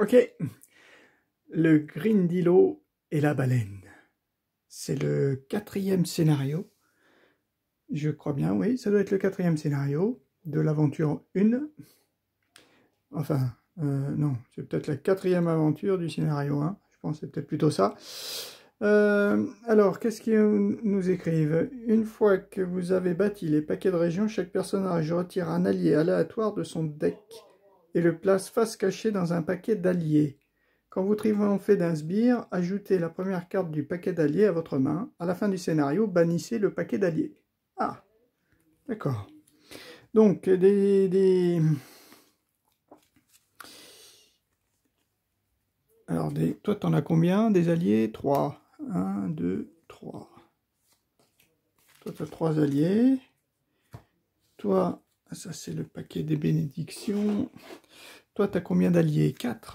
Ok, le Grindilo et la baleine. C'est le 4e scénario. Je crois bien, oui, ça doit être le 4e scénario de l'aventure 1. Enfin, non, c'est peut-être la 4e aventure du scénario 1. Je pense que c'est peut-être plutôt ça. Alors, qu'est-ce qu'ils nous écrivent? Une fois que vous avez bâti les paquets de régions, chaque personnage retire un allié aléatoire de son deck et le place face cachée dans un paquet d'alliés. Quand vous triomphez d'un sbire, ajoutez la première carte du paquet d'alliés à votre main. À la fin du scénario, bannissez le paquet d'alliés. Ah, d'accord. Donc, Alors, toi, t'en as combien? Des alliés? 3. 1, 2, 3. Toi, tu as 3 alliés. Toi, ça c'est le paquet des bénédictions. Toi, tu as combien d'alliés? 4.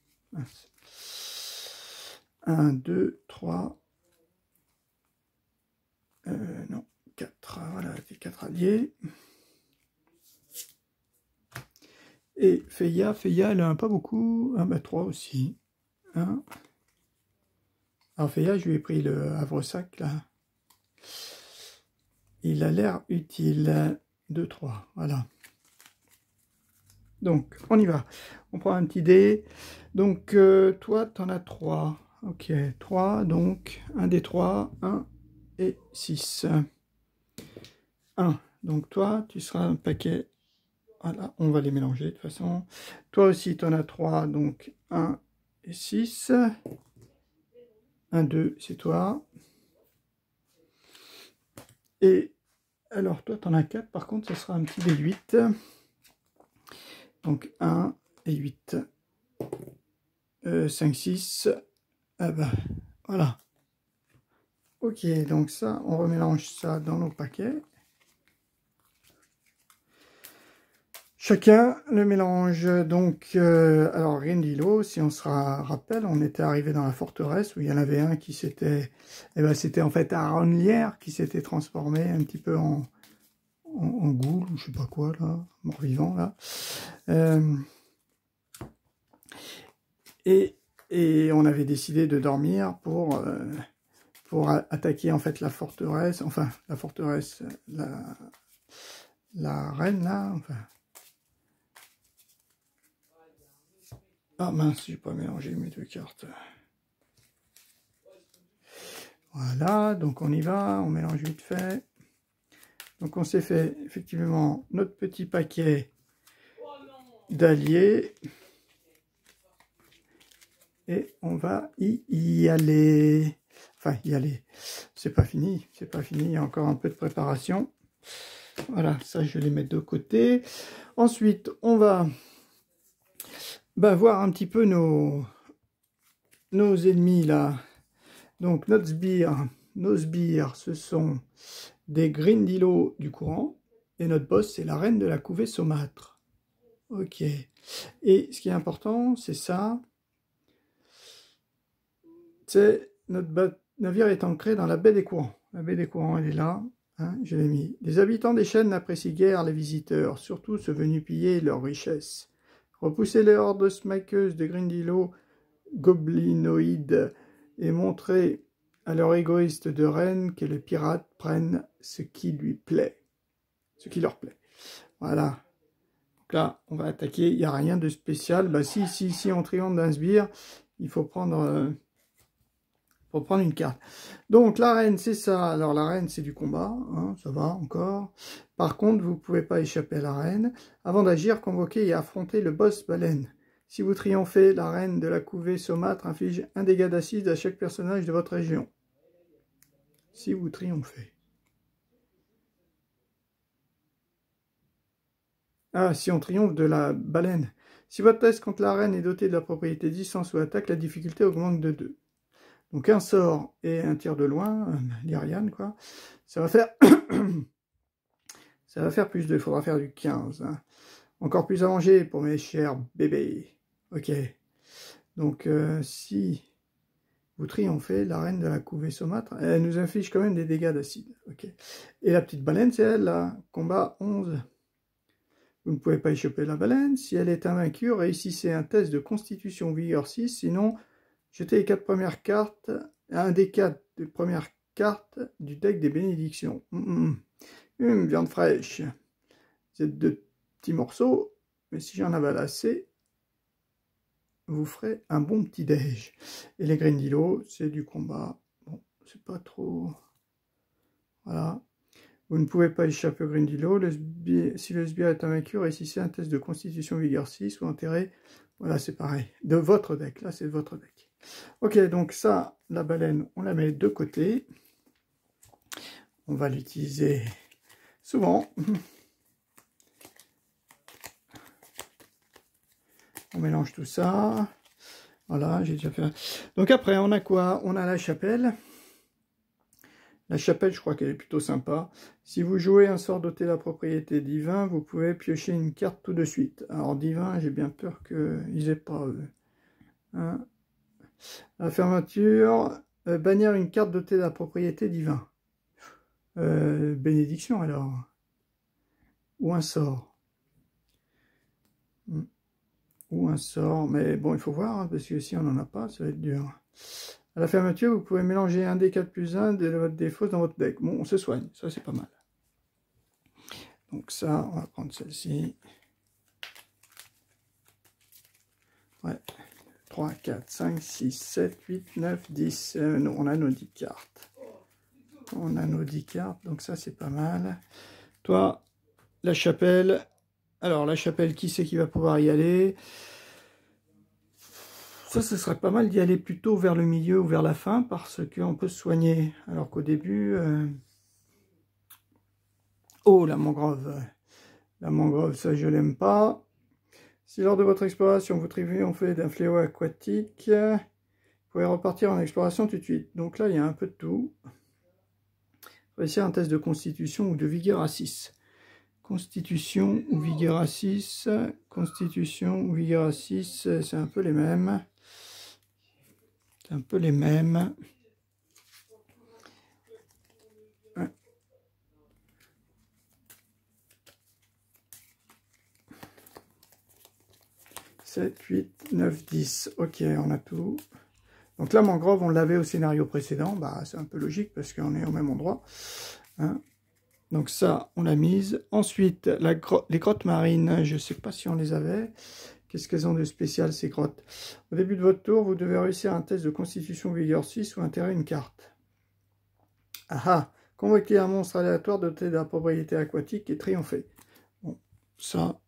1, 2, 3. Non, 4. Voilà, tes 4 alliés. Et Feya, elle a pas beaucoup. Ah, bah 3 aussi. 1. Alors, Feya, je lui ai pris le havre-sac, là. Il a l'air utile. 2, 3, voilà. Donc, on y va. On prend un petit dé. Donc, toi, tu en as 3. Ok, 3, donc, 1 des 3, 1 et 6. 1. Donc, toi, tu seras un paquet. Voilà, on va les mélanger de toute façon. Toi aussi, tu en as 3, donc 1 et 6. 1, 2, c'est toi. Et alors, toi, tu en as 4. Par contre, ce sera un petit D8. Donc, 1 et 8. 5, 6. Ah bah, voilà. Ok, donc ça, on remélange ça dans nos paquets. Chacun le mélange. Donc, alors Grindilo, si on se rappelle, on était arrivé dans la forteresse où il y en avait un qui s'était... Eh ben, c'était en fait un Ronlière qui s'était transformé un petit peu en ghoul, ou je sais pas quoi, là, mort-vivant, là. Et on avait décidé de dormir pour attaquer en fait la forteresse, enfin la forteresse, la reine là, enfin. Ah mince, j'ai pas mélangé mes deux cartes. Voilà, donc on y va, on mélange vite fait. Donc on s'est fait effectivement notre petit paquet d'alliés. Et on va y aller. Enfin, y aller. C'est pas fini, c'est pas fini, il y a encore un peu de préparation. Voilà, ça je vais les mettre de côté. Ensuite, on va voir un petit peu nos ennemis là. Donc nos sbires, ce sont des Grindilo du courant. Et notre boss, c'est la reine de la couvée saumâtre. Ok. Et ce qui est important, c'est ça. C'est notre navire est ancré dans la baie des courants. La baie des courants, elle est là. Hein, je l'ai mis. Les habitants des chaînes n'apprécient guère les visiteurs, surtout ceux venus piller leurs richesses. Repoussez les hordes smaqueuses de Grindilo goblinoïdes et montrez à leur égoïste de reine que les pirates prennent ce qui lui plaît. Ce qui leur plaît. Voilà. Donc là, on va attaquer. Il n'y a rien de spécial. Bah, si on triomphe d'un sbire, il faut prendre... pour prendre une carte. Donc la reine, c'est ça. Alors la reine, c'est du combat, hein, ça va encore. Par contre, vous ne pouvez pas échapper à la reine. Avant d'agir, convoquez et affrontez le boss baleine. Si vous triomphez, la reine de la couvée saumâtre inflige un dégât d'acide à chaque personnage de votre région. Si vous triomphez. Ah, si on triomphe de la baleine. Si votre test contre la reine est doté de la propriété distance ou attaque, la difficulté augmente de 2. Donc un sort et un tir de loin, l'Iriane quoi, ça va faire ça va faire plus de, il faudra faire du 15. Hein. Encore plus allongé pour mes chers bébés. Ok. Donc si vous triomphez, la reine de la couvée saumâtre, elle nous inflige quand même des dégâts d'acide. Ok. Et la petite baleine, c'est elle là, combat 11. Vous ne pouvez pas échapper la baleine. Si elle est invaincue, réussissez un test de constitution vigueur 6. Sinon, jetez les 4 premières cartes, un des 4 des premières cartes du deck des bénédictions. Viande fraîche. Vous êtes 2 petits morceaux, mais si j'en avale assez, vous ferez un bon petit déj. Et les Grindilo, c'est du combat. Bon, c'est pas trop... Voilà. Vous ne pouvez pas échapper au Grindilo. Si le sbire est invaincu, réussissez un test de constitution vigueur 6 ou enterrez. Voilà, c'est pareil. De votre deck. Là, c'est de votre deck. Ok, donc ça, la baleine, on la met de côté. On va l'utiliser souvent. On mélange tout ça. Voilà, j'ai déjà fait. Donc après, on a quoi? On a la chapelle. La chapelle, je crois qu'elle est plutôt sympa. Si vous jouez un sort doté de la propriété divin, vous pouvez piocher une carte tout de suite. Alors divin, j'ai bien peur qu'ils aient pas eux. Hein? La fermeture, bannir une carte dotée de la propriété divin. Bénédiction alors. Ou un sort. Ou un sort, mais bon, il faut voir, hein, parce que si on n'en a pas, ça va être dur. À la fermeture, vous pouvez mélanger un des 4 plus 1 de votre défaut dans votre deck. Bon, on se soigne, ça c'est pas mal. Donc ça, on va prendre celle-ci. Ouais. 3, 4, 5, 6, 7, 8, 9, 10. Non, on a nos 10 cartes. On a nos 10 cartes, donc ça c'est pas mal. Toi, la chapelle. Alors, la chapelle, qui c'est qui va pouvoir y aller? Ça, ce serait pas mal d'y aller plutôt vers le milieu ou vers la fin, parce qu'on peut se soigner. Alors qu'au début... Oh, la mangrove. La mangrove, ça, je l'aime pas. Si lors de votre exploration, vous triomphez d'un fléau aquatique, vous pouvez repartir en exploration tout de suite. Donc là, il y a un peu de tout. Réussir un test de constitution ou de vigueur à 6. Constitution ou vigueur à 6. Constitution ou vigueur à 6, c'est un peu les mêmes. C'est un peu les mêmes. Ouais. 7, 8, 9, 10. Ok, on a tout. Donc là, mangrove, on l'avait au scénario précédent. Bah, c'est un peu logique parce qu'on est au même endroit. Hein. Donc ça, on l'a mise. Ensuite, les grottes marines, je ne sais pas si on les avait. Qu'est-ce qu'elles ont de spécial, ces grottes? Au début de votre tour, vous devez réussir un test de constitution vigueur 6 ou enterrer une carte. Ah ah! Convoquer un monstre aléatoire doté de la propriété aquatique et triompher. Bon, ça...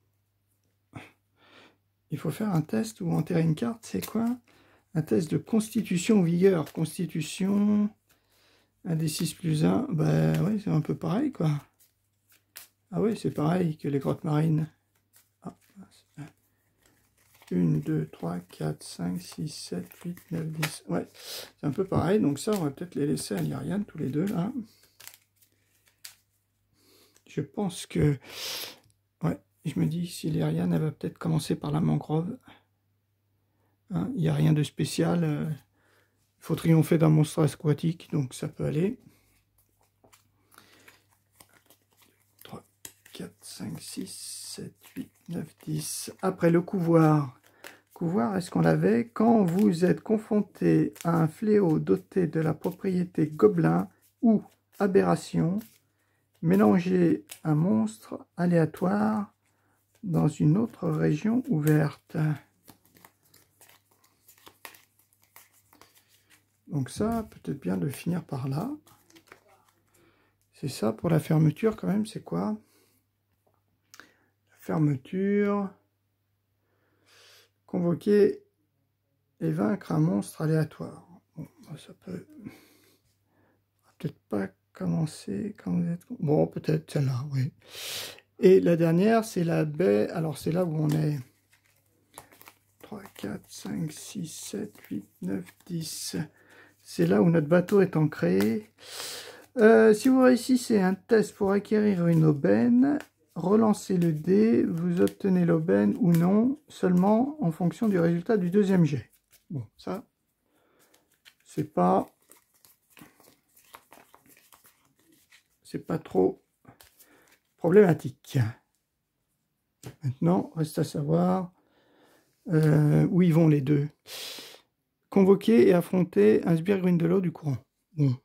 Il faut faire un test ou enterrer une carte, c'est quoi? Un test de constitution vigueur. Constitution... 1 des 6 plus 1. Ben oui, c'est un peu pareil, quoi. Ah oui, c'est pareil que les grottes marines. Ah, 1, 2, 3, 4, 5, 6, 7, 8, 9, 10. Ouais, c'est un peu pareil. Donc ça, on va peut-être les laisser à Lyriane, tous les deux, là. Je pense que... Ouais, je me dis, si Lyriane, elle va peut-être commencer par la mangrove. Hein, il n'y a rien de spécial. Il faut triompher d'un monstre aquatique, donc ça peut aller. 3, 4, 5, 6, 7, 8, 9, 10. Après le couvoir. Couvoir, est-ce qu'on l'avait? Quand vous êtes confronté à un fléau doté de la propriété gobelin ou aberration, mélangez un monstre aléatoire dans une autre région ouverte. Donc ça, peut-être bien de finir par là. C'est ça pour la fermeture quand même, c'est quoi? La fermeture... Convoquer et vaincre un monstre aléatoire. Bon, ça peut... Peut-être pas commencer quand vous êtes... Bon, peut-être celle-là, oui. Et la dernière, c'est la baie. Alors, c'est là où on est. 3, 4, 5, 6, 7, 8, 9, 10. C'est là où notre bateau est ancré. Si vous réussissez un test pour acquérir une aubaine, relancez le dé, vous obtenez l'aubaine ou non, seulement en fonction du résultat du deuxième jet. Bon, ça, c'est pas trop problématique. Maintenant, reste à savoir où ils vont les deux. Convoquer et affronter un sbire Grindylow du courant. Bon.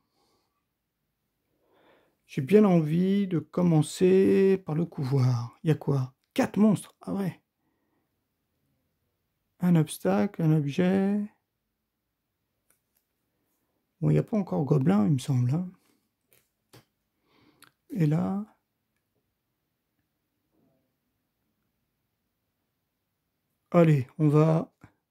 J'ai bien envie de commencer par le couvoir. Il y a quoi? 4 monstres. Ah ouais. Un obstacle, un objet. Bon, il n'y a pas encore gobelin, il me semble. Hein. Et là... Allez, on va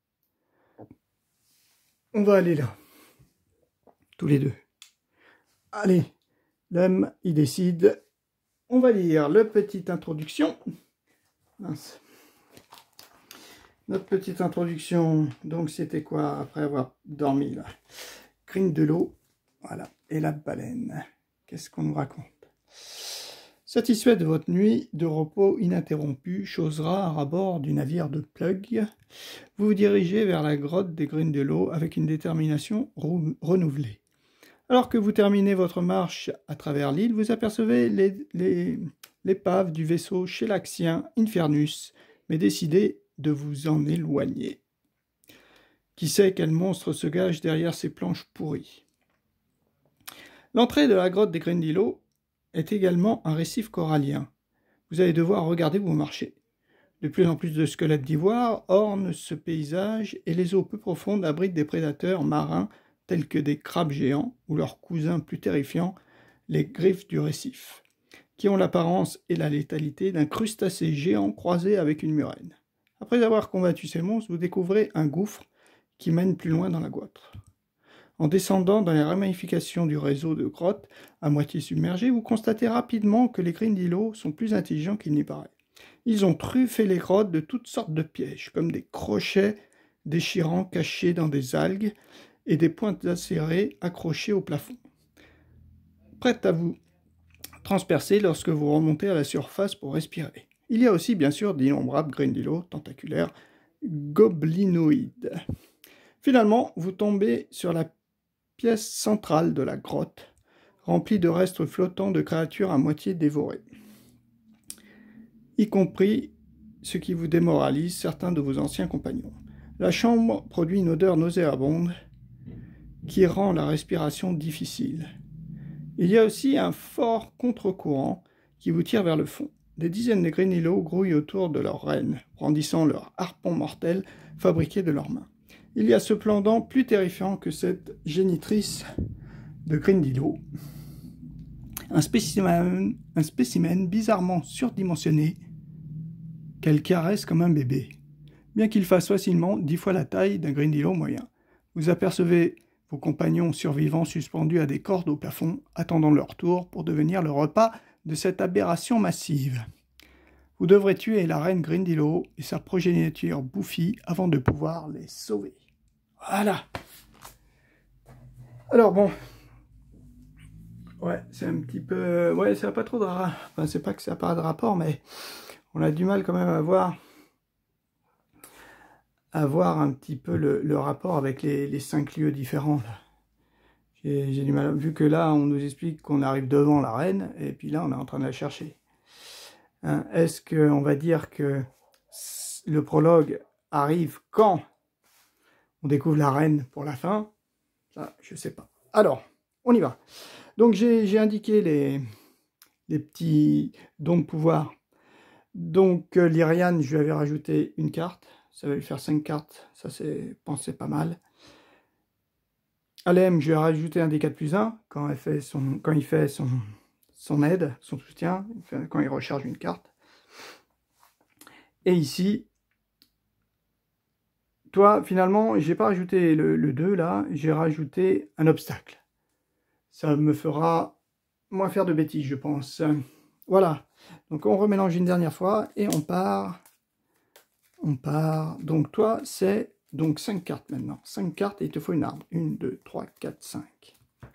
aller là. Tous les deux. Allez, l'homme, il décide. On va lire la petite introduction. Mince. Notre petite introduction, donc c'était quoi après avoir dormi là? Grindylow, voilà, et la baleine. Qu'est-ce qu'on nous raconte? Satisfait de votre nuit de repos ininterrompu, chose rare à bord du navire de Plug, vous vous dirigez vers la grotte des Grindylow avec une détermination renouvelée. Alors que vous terminez votre marche à travers l'île, vous apercevez l'épave du vaisseau chélaxien Infernus, mais décidez de vous en éloigner. Qui sait quel monstre se cache derrière ces planches pourries? L'entrée de la grotte des Grindylow est également un récif corallien. Vous allez devoir regarder où vous marchez. De plus en plus de squelettes d'ivoire ornent ce paysage et les eaux peu profondes abritent des prédateurs marins tels que des crabes géants ou leurs cousins plus terrifiants, les griffes du récif, qui ont l'apparence et la létalité d'un crustacé géant croisé avec une murène. Après avoir combattu ces monstres, vous découvrez un gouffre qui mène plus loin dans la goitre. En descendant dans les ramifications du réseau de grottes, à moitié submergées, vous constatez rapidement que les Grindylow sont plus intelligents qu'il n'y paraît. Ils ont truffé les grottes de toutes sortes de pièges, comme des crochets déchirants cachés dans des algues et des pointes acérées accrochées au plafond, prêtes à vous transpercer lorsque vous remontez à la surface pour respirer. Il y a aussi, bien sûr, d'innombrables Grindylow tentaculaires goblinoïdes. Finalement, vous tombez sur la pièce centrale de la grotte, remplie de restes flottants de créatures à moitié dévorées, y compris ce qui vous démoralise certains de vos anciens compagnons. La chambre produit une odeur nauséabonde qui rend la respiration difficile. Il y a aussi un fort contre-courant qui vous tire vers le fond. Des dizaines de Grindylow grouillent autour de leur reine, brandissant leur harpon mortel fabriqué de leurs mains. Il y a cependant plus terrifiant que cette génitrice de Grindylow. Un spécimen bizarrement surdimensionné qu'elle caresse comme un bébé, bien qu'il fasse facilement 10 fois la taille d'un Grindylow moyen. Vous apercevez vos compagnons survivants suspendus à des cordes au plafond, attendant leur tour pour devenir le repas de cette aberration massive. Vous devrez tuer la reine Grindylow et sa progéniture bouffie avant de pouvoir les sauver. Voilà. Alors bon. Ouais, c'est un petit peu... Ouais, ça n'a pas trop de... Enfin, c'est pas que ça n'a pas de rapport, mais on a du mal quand même à voir un petit peu le rapport avec les 5 lieux différents. J'ai du mal, vu que là, on nous explique qu'on arrive devant la reine, et puis là, on est en train de la chercher. Hein, est-ce qu'on va dire que le prologue arrive quand on découvre la reine pour la fin? Ça, je sais pas. Alors, on y va. Donc, j'ai indiqué les petits dons de pouvoir. Donc, Lyriane, je lui avais rajouté une carte. Ça va lui faire 5 cartes. Ça, c'est pas mal. Alem, je lui ai rajouté un des 4+1 quand il fait son aide, son soutien, quand il recharge une carte. Et ici, toi, finalement, j'ai pas rajouté le 2 là, j'ai rajouté un obstacle. Ça me fera moins faire de bêtises, je pense. Voilà. Donc on remélange une dernière fois et on part. On part. Donc toi, c'est donc 5 cartes maintenant. 5 cartes et il te faut une arme. 1, 2, 3, 4, 5.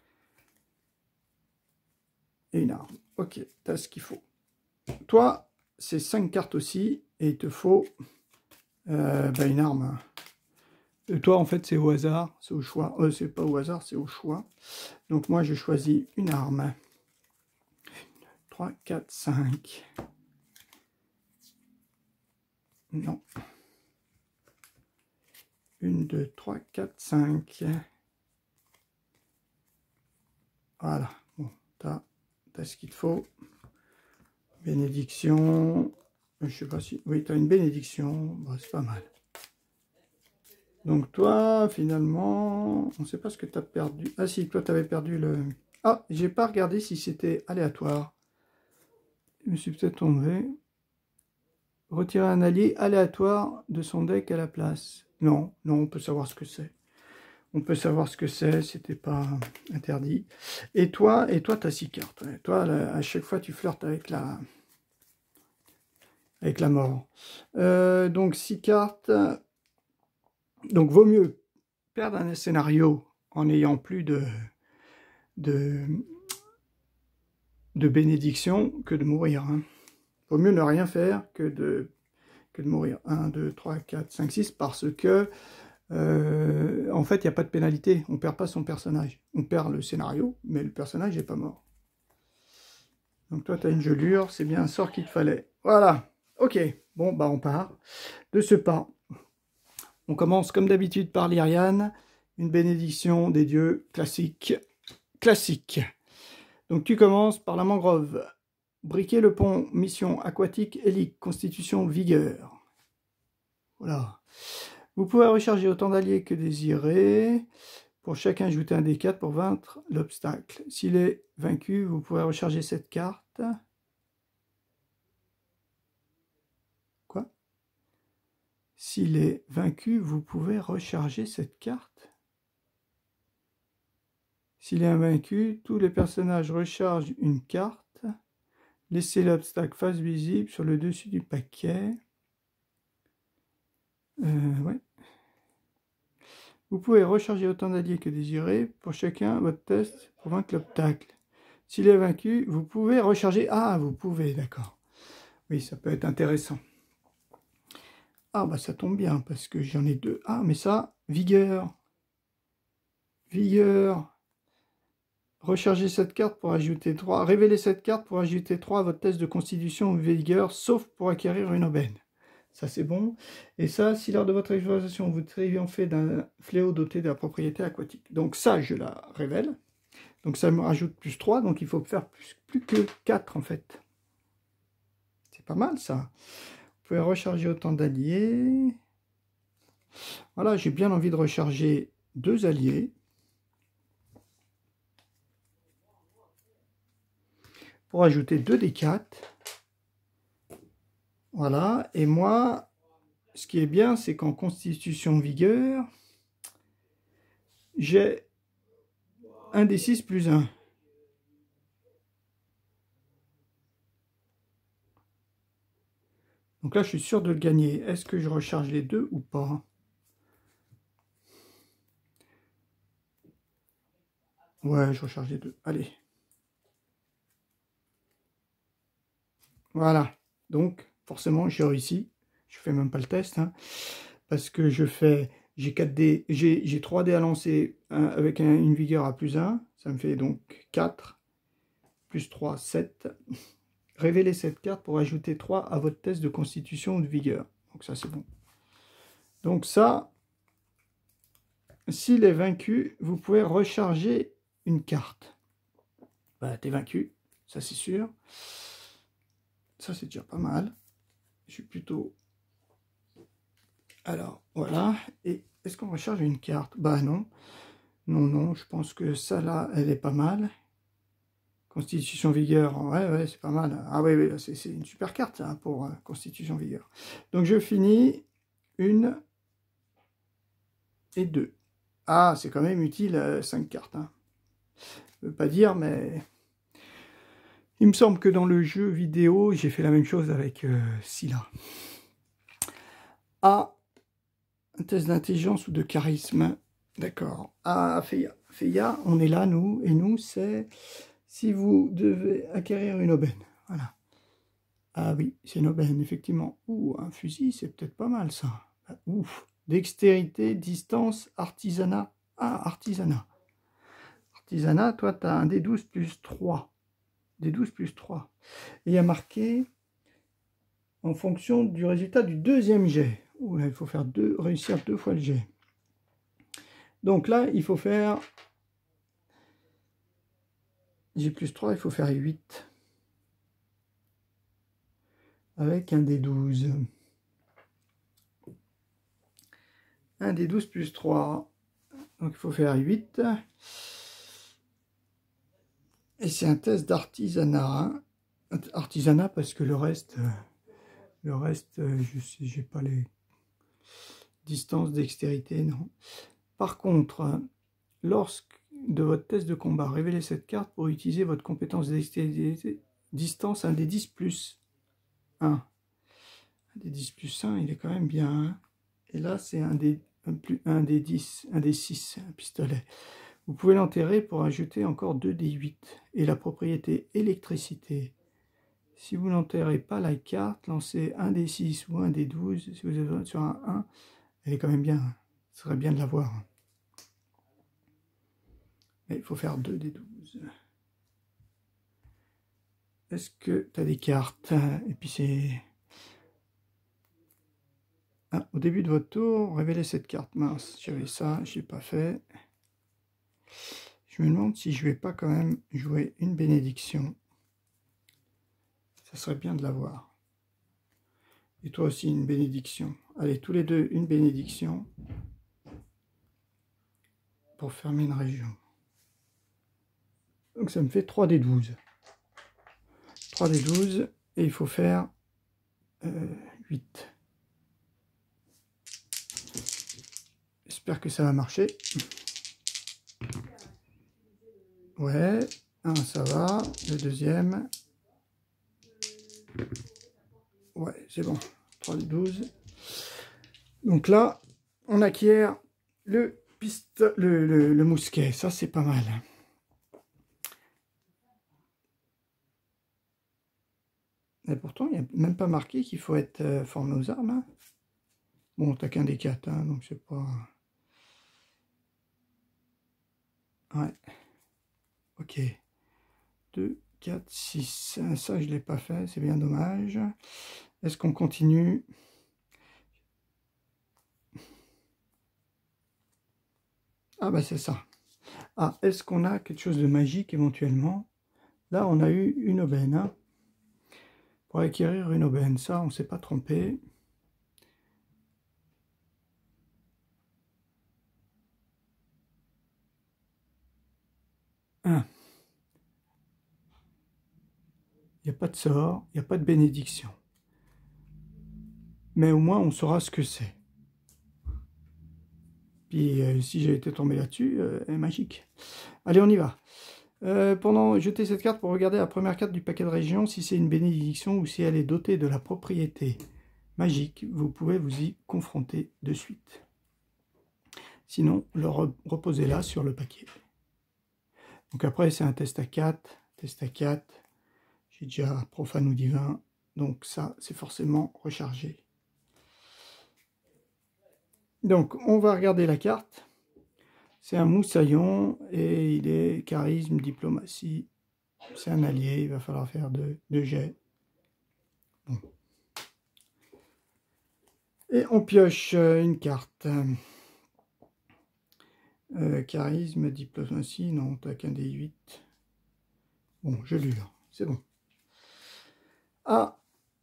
Et une arme. Ok, tu as ce qu'il faut. Toi, c'est 5 cartes aussi et il te faut une arme. Et toi, en fait, c'est au hasard, c'est au choix. C'est pas au hasard, c'est au choix. Donc moi, je choisis une arme. 1, 2, 3, 4, 5. Non. 1, 2, 3, 4, 5. Voilà. Bon, t'as ce qu'il te faut. Bénédiction. Je sais pas si... Oui, tu as une bénédiction. Bon, c'est pas mal. Donc toi, finalement, on ne sait pas ce que tu as perdu. Ah si, toi, tu avais perdu le... Ah, j'ai pas regardé si c'était aléatoire. Je me suis peut-être tombé. Retirer un allié aléatoire de son deck à la place. Non, non, on peut savoir ce que c'est. On peut savoir ce que c'est, c'était pas interdit. Et toi, tu as 6 cartes. Ouais. Toi, là, à chaque fois, tu flirtes avec la mort. Donc 6 cartes. Donc vaut mieux perdre un scénario en n'ayant plus de bénédiction que de mourir. Hein. Vaut mieux ne rien faire que de mourir. 1, 2, 3, 4, 5, 6, parce que en fait, il n'y a pas de pénalité. On ne perd pas son personnage. On perd le scénario, mais le personnage n'est pas mort. Donc toi, tu as une gelure, c'est bien un sort qu'il te fallait. Voilà, ok. Bon, bah on part. De ce pas, on commence comme d'habitude par l'Iriane. Une bénédiction des dieux classique. Classique. Donc tu commences par la mangrove. Briquer le pont, mission aquatique, hélique, constitution, vigueur. Voilà. Vous pouvez recharger autant d'alliés que désiré. Pour chacun, ajouter un D4 pour vaincre l'obstacle. S'il est vaincu, vous pouvez recharger cette carte. Quoi? S'il est vaincu, vous pouvez recharger cette carte. S'il est invaincu, tous les personnages rechargent une carte. Laissez l'obstacle face visible sur le dessus du paquet. Ouais. Vous pouvez recharger autant d'alliés que désiré. Pour chacun, votre test pour vaincre l'obstacle. S'il est vaincu, vous pouvez recharger... Ah, vous pouvez, d'accord. Oui, ça peut être intéressant. Ah, bah ça tombe bien, parce que j'en ai 2. Ah, mais ça, vigueur. Vigueur. Rechargez cette carte pour ajouter 3. Révélez cette carte pour ajouter 3 à votre test de constitution ou vigueur, sauf pour acquérir une aubaine. Ça, c'est bon. Et ça, si lors de votre exploration, vous triomphez d'un fléau doté de la propriété aquatique. Donc ça, je la révèle. Donc ça me rajoute plus 3, donc il faut faire plus que 4, en fait. C'est pas mal, ça. Vous pouvez recharger autant d'alliés. Voilà, j'ai bien envie de recharger 2 alliés. Pour ajouter 2 D4. Voilà, et moi, ce qui est bien, c'est qu'en constitution vigueur, j'ai un D6 plus 1. Donc là, je suis sûr de le gagner. Est-ce que je recharge les 2 ou pas? Ouais, je recharge les 2. Allez. Voilà. Donc, forcément, j'ai réussi. Je fais même pas le test, hein, parce que j'ai 4 dés, j'ai 3 dés à lancer avec une vigueur à plus 1. Ça me fait donc 4. Plus 3, 7. Révélez cette carte pour ajouter 3 à votre test de constitution ou de vigueur. Donc ça, c'est bon. Donc ça, s'il est vaincu, vous pouvez recharger une carte. Bah, t'es vaincu, ça c'est sûr. Ça, c'est déjà pas mal. Je suis plutôt... Alors, voilà. Et est-ce qu'on recharge une carte? Bah non. Non, non, je pense que ça, là, elle est pas mal. Constitution vigueur, ouais, c'est pas mal. Ah oui, c'est une super carte, ça, pour Constitution vigueur. Donc, je finis 1 et 2. Ah, c'est quand même utile, 5 cartes. Hein. Je veux pas dire, mais... Il me semble que dans le jeu vidéo, j'ai fait la même chose avec Scylla. Ah, un test d'intelligence ou de charisme. D'accord. Ah, Feya, on est là, nous. Et nous, c'est si vous devez acquérir une aubaine. Voilà. Ah oui, c'est une aubaine, effectivement. Ouh, un fusil, c'est peut-être pas mal, ça. Ah, ouf. Dextérité, distance, artisanat. Ah, artisanat. Artisanat, toi, tu as un D12 plus 3. D12 plus 3. Et il y a marqué... en fonction du résultat du deuxième jet. Ouh là, il faut faire réussir 2 fois le jet. Donc là, il faut faire J plus 3, il faut faire 8. Avec un des 12. Un des 12 plus 3. Donc il faut faire 8. Et c'est un test d'artisanat. Hein. Artisanat parce que le reste, je sais, j'ai pas les distances, dextérité, non. Par contre, lorsque de votre test de combat, révélez cette carte pour utiliser votre compétence dextérité, distance 1 des 10 plus 1. 1 des 10 plus 1, il est quand même bien. Hein. Et là, c'est un des 10, un des 6, un pistolet. Vous pouvez l'enterrer pour ajouter encore 2 des 8. Et la propriété électricité. Si vous n'enterrez pas la carte, lancez un des 6 ou un des 12. Si vous êtes sur un 1, elle est quand même bien. Ce serait bien de l'avoir. Mais il faut faire 2 des 12. Est-ce que tu as des cartes? Et puis c'est... Ah, au début de votre tour, révélez cette carte. Mince, j'avais ça, je ne l'ai pas fait. Je me demande si je ne vais pas quand même jouer une bénédiction. Ça serait bien de l'avoir. Et toi aussi une bénédiction. Allez, tous les deux une bénédiction. Pour fermer une région. Donc ça me fait 3 des 12. 3 des 12. Et il faut faire 8. J'espère que ça va marcher. Ouais, un ça va. Le deuxième. Ouais, c'est bon. 3 des 12. Donc là, on acquiert le mousquet. Ça, c'est pas mal. Et pourtant, il n'y a même pas marqué qu'il faut être formé aux armes. Hein. Bon, t'as qu'un des 4, hein, donc c'est pas... Ouais. Ok. 2, 4, 6. Ça, je ne l'ai pas fait, c'est bien dommage. Est-ce qu'on continue? Ah bah c'est ça. Ah, est-ce qu'on a quelque chose de magique éventuellement? Là, on a eu une aubaine. Hein. Pour acquérir une aubaine, ça, on ne s'est pas trompé. Il n'y a pas de sort, il n'y a pas de bénédiction. Mais au moins, on saura ce que c'est. Puis, si j'ai été tombé là-dessus, elle est magique. Allez, on y va. Jetez cette carte pour regarder la première carte du paquet de région, si c'est une bénédiction ou si elle est dotée de la propriété magique, vous pouvez vous y confronter de suite. Sinon, le reposez là sur le paquet. Donc après, c'est un test à 4, test à 4. J'ai déjà profane ou divin, donc ça, c'est forcément rechargé. Donc, on va regarder la carte. C'est un moussaillon et il est charisme, diplomatie. C'est un allié, il va falloir faire 2 jets. Bon. Et on pioche une carte. Charisme, diplomatie, non, t'as qu'un des 8. Bon, je lure, c'est bon. Ah,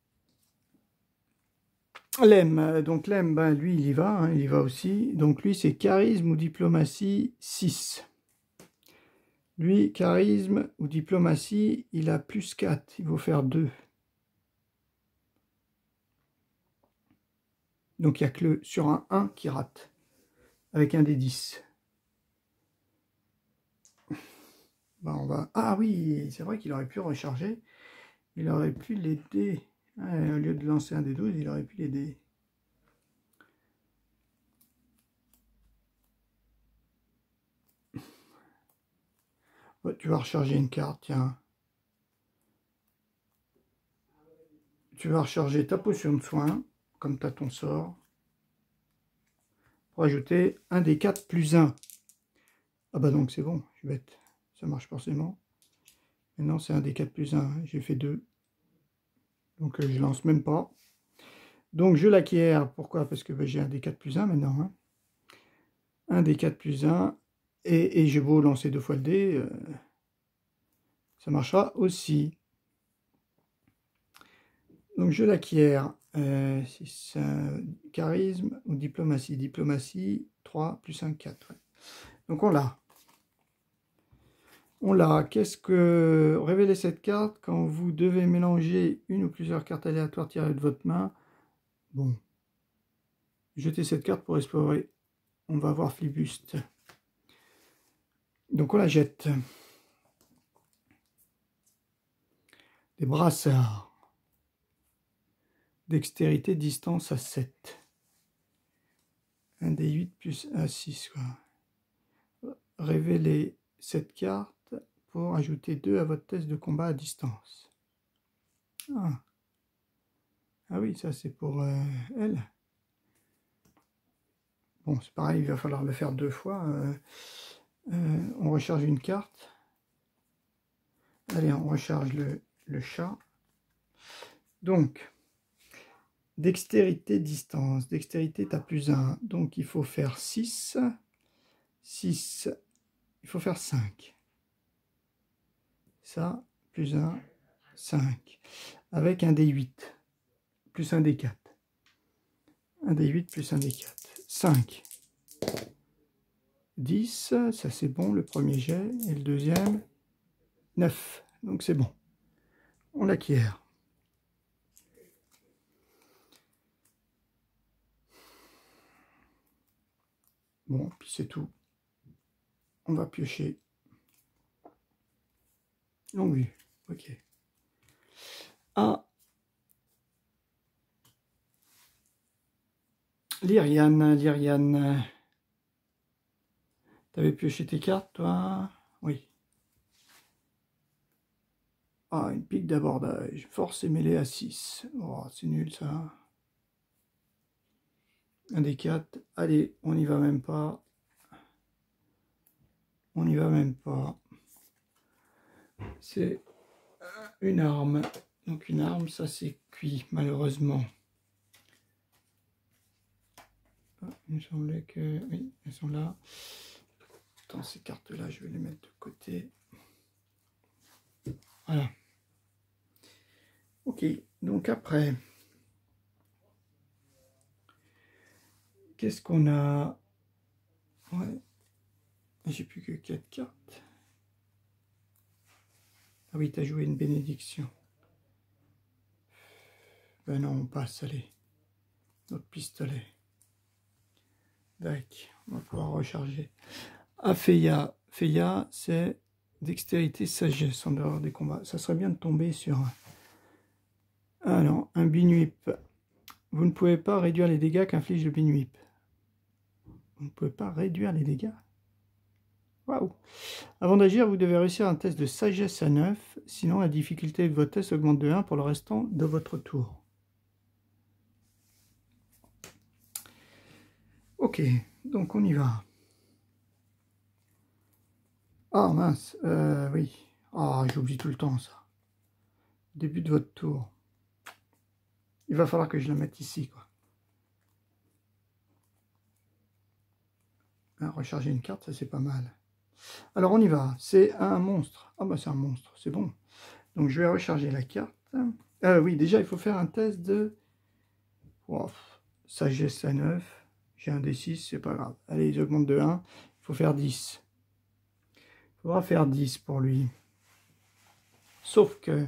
Lem, donc Lem, ben, lui, il y va, hein, il y va aussi. Donc lui, c'est charisme ou diplomatie 6. Lui, charisme ou diplomatie, il a plus 4, il faut faire 2. Donc il n'y a que sur un 1 qui rate, avec un des 10. Ben, on va... Ah oui, c'est vrai qu'il aurait pu recharger. Il aurait pu l'aider. Au lieu de lancer un des 12, il aurait pu l'aider. Ouais, tu vas recharger une carte, tiens. Tu vas recharger ta potion de soin, comme tu as ton sort, pour ajouter un des 4 plus 1. Ah bah donc c'est bon, je suis bête. Ça marche forcément. Mais non, c'est un des 4 plus 1. J'ai fait 2. Donc je lance même pas. Donc je l'acquiers, pourquoi? Parce que ben, j'ai un des 4 plus 1 maintenant. Hein. Un des 4 plus 1, et j'ai beau lancer 2 fois le dé, ça marchera aussi. Donc je l'acquiers, si c'est charisme ou diplomatie. Diplomatie, 3 plus 1, 4. Ouais. Donc on l'a. On l'a. Qu'est-ce que... Révélez cette carte quand vous devez mélanger une ou plusieurs cartes aléatoires tirées de votre main. Bon. Jetez cette carte pour explorer. On va voir Flibuste. Donc on la jette. Des brassards. Dextérité, distance à 7. Un des 8 plus 1, 6. Quoi. Révélez cette carte pour ajouter 2 à votre test de combat à distance. Ah, ah oui, ça c'est pour elle. Bon, c'est pareil, il va falloir le faire 2 fois. On recharge une carte. Allez, on recharge le chat. Donc, dextérité, distance. Dextérité, tu as plus 1. Donc, il faut faire 6. 6. Il faut faire 5. Ça, plus 1, 5. Avec un D8. Plus un D4. Un D8 plus un D4. 5. 10. Ça, c'est bon, le premier jet. Et le deuxième, 9. Donc, c'est bon. On l'acquiert. Bon, puis c'est tout. On va piocher. Longue vue. Ok. Ah. Lyriane, Lyriane. T'avais pioché tes cartes, toi? Oui. Ah, une pique d'abordage. Force et mêlée à 6. Oh, c'est nul, ça. Un des 4. Allez, on n'y va même pas. On n'y va même pas. C'est une arme. Donc une arme, ça c'est cuit, malheureusement. Ah, il me semblait que... Oui, elles sont là. Attends, ces cartes-là, je vais les mettre de côté. Voilà. Ok, donc après... Qu'est-ce qu'on a? Ouais. J'ai plus que 4 cartes. Ah oui, t'as joué une bénédiction. Ben non, on passe, allez. Notre pistolet. D'accord, on va pouvoir recharger. Ah, Feya. Feya, c'est dextérité, sagesse en dehors des combats. Ça serait bien de tomber sur un... Ah non, un binuip. Vous ne pouvez pas réduire les dégâts qu'inflige le binuip. Vous ne pouvez pas réduire les dégâts. Waouh! Avant d'agir, vous devez réussir un test de sagesse à 9. Sinon, la difficulté de votre test augmente de 1 pour le restant de votre tour. Ok, donc on y va. Ah mince, oui. Ah, j'oublie tout le temps ça. Début de votre tour. Il va falloir que je la mette ici, quoi. Recharger une carte, ça c'est pas mal. Alors on y va, c'est un monstre. Ah bah c'est un monstre, c'est bon. Donc je vais recharger la carte. Oui, déjà il faut faire un test de... Oh, sagesse à 9. J'ai un D6, c'est pas grave. Allez, j'augmente de 1. Il faut faire 10. Il faudra faire 10 pour lui. Sauf que...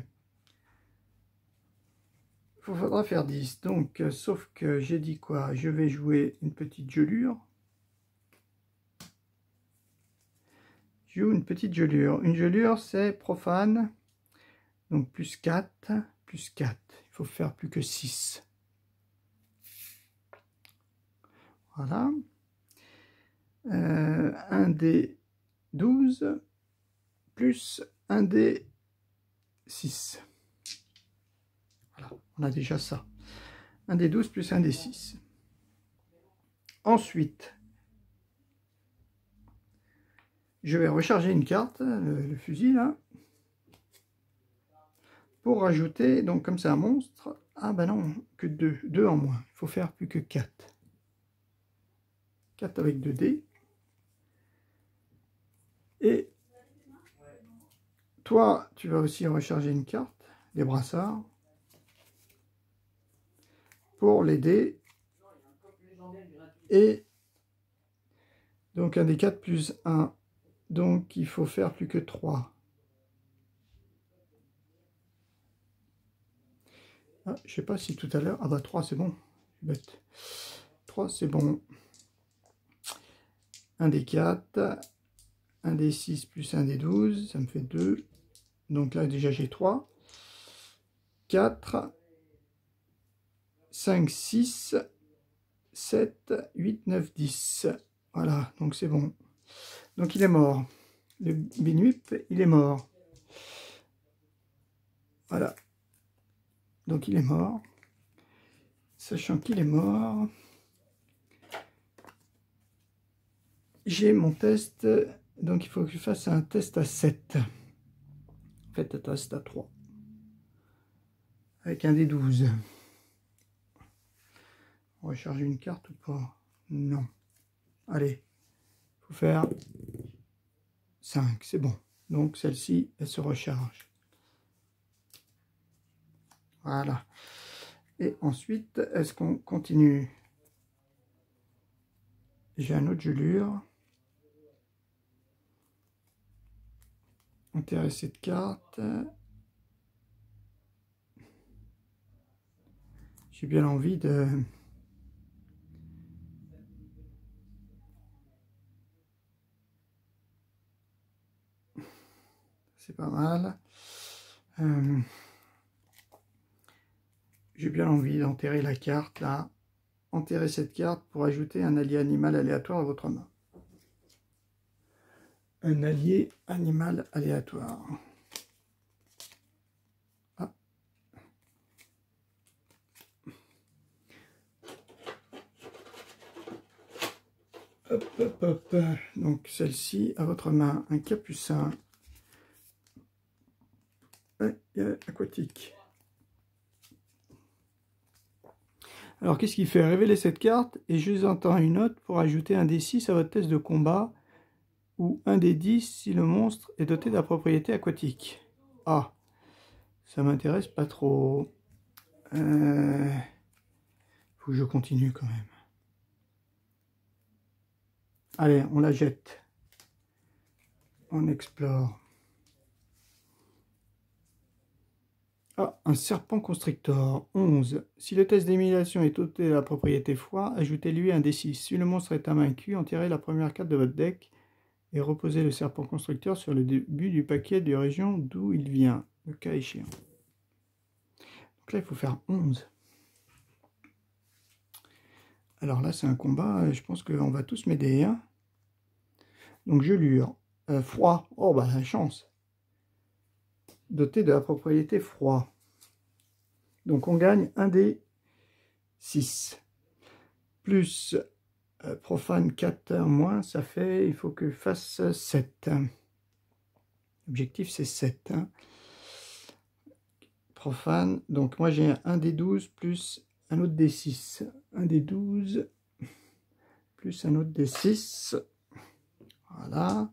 Il faudra faire 10. Donc, sauf que j'ai dit quoi? Je vais jouer une petite gelure. Je joue une petite gelure. Une gelure, c'est profane. Donc, plus 4, plus 4. Il faut faire plus que 6. Voilà. Un des 12 plus un des 6. Voilà, on a déjà ça. Un des 12 plus un des 6. Ensuite, je vais recharger une carte, le fusil là, pour rajouter, donc comme c'est un monstre, Ah ben non, que 2. 2 en moins. Il faut faire plus que 4. 4 avec 2 dés. Et toi, tu vas aussi recharger une carte, des brassards, pour l'aider. Et donc un des 4 plus 1. Donc il faut faire plus que 3. Ah, je sais pas si tout à l'heure... Ah bah 3 c'est bon. Bête. 3 c'est bon. Un des 4. Un des 6 plus un des 12. Ça me fait 2. Donc là déjà j'ai 3. 4. 5, 6, 7, 8, 9, 10. Voilà, donc c'est bon. Donc il est mort. Le Binuip, il est mort. Voilà. Donc il est mort. Sachant qu'il est mort, j'ai mon test. Donc il faut que je fasse un test à 7. Faites un test à 3. Avec un des 12. On recharge une carte ou pas? Non. Allez. Il faut faire 5. C'est bon. Donc celle-ci, elle se recharge. Voilà. Et ensuite, est-ce qu'on continue? J'ai un autre gelure. Enterrer cette carte. J'ai bien envie de... C'est pas mal. J'ai bien envie d'enterrer la carte là. Enterrer cette carte pour ajouter un allié animal aléatoire à votre main. Un allié animal aléatoire. Ah. Hop, hop, hop. Donc celle-ci à votre main, un capucin aquatique. Alors qu'est-ce qu'il fait? Révéler cette carte et je vous entends une note pour ajouter un D6 à votre test de combat ou un des 10 si le monstre est doté de la propriété aquatique. Ah, ça m'intéresse pas trop. Faut que je continue quand même. Allez, on la jette. On explore. Ah, un serpent constrictor. 11. Si le test d'élimination est doté de la propriété foie, ajoutez-lui un D6. Si le monstre est invaincu, enterrez la première carte de votre deck et reposez le serpent constructeur sur le début du paquet de région d'où il vient, le cas échéant. Donc là, il faut faire 11. Alors là, c'est un combat, je pense qu'on va tous m'aider. Hein. Donc, gelure. Froid. Oh, bah, la chance. Doté de la propriété froid. Donc, on gagne un des 6. Plus profane 4 moins, ça fait, il faut que je fasse 7. L'objectif, c'est 7. Hein. Profane, donc moi j'ai un des 12 plus un autre des 6. Un des 12 plus un autre des 6. Voilà.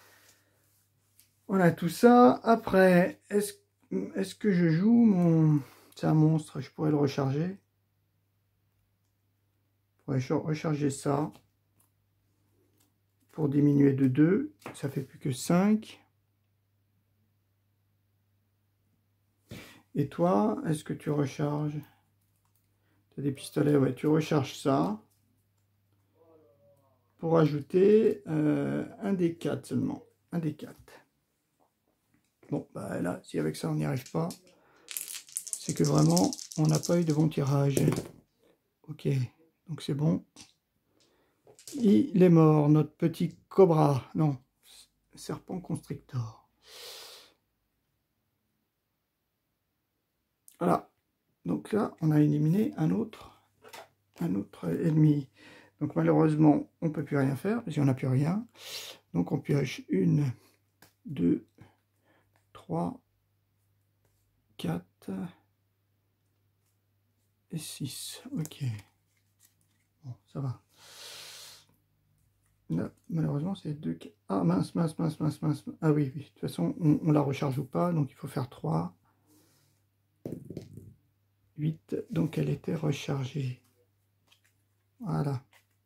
Voilà tout ça. Après, est-ce que je joue mon... C'est un monstre, je pourrais le recharger. Je pourrais recharger ça. Pour diminuer de 2. Ça fait plus que 5. Et toi, est-ce que tu recharges? Tu as des pistolets, ouais, tu recharges ça. Pour ajouter un des 4 seulement. Un des 4. Bon, bah là, si avec ça on n'y arrive pas, c'est que vraiment, on n'a pas eu de bon tirage. Ok, donc c'est bon. Il est mort, notre petit cobra. Non, serpent constrictor. Voilà. Donc là, on a éliminé un autre ennemi. Donc malheureusement, on ne peut plus rien faire, parce qu'on n'a plus rien. Donc on pioche 1, 2, 3, 4, et 6. Ok. Bon, ça va. Là, malheureusement, c'est 2. Ah, mince. Ah oui, oui. De toute façon, on la recharge ou pas, donc il faut faire 3. 8. Donc elle était rechargée. Voilà.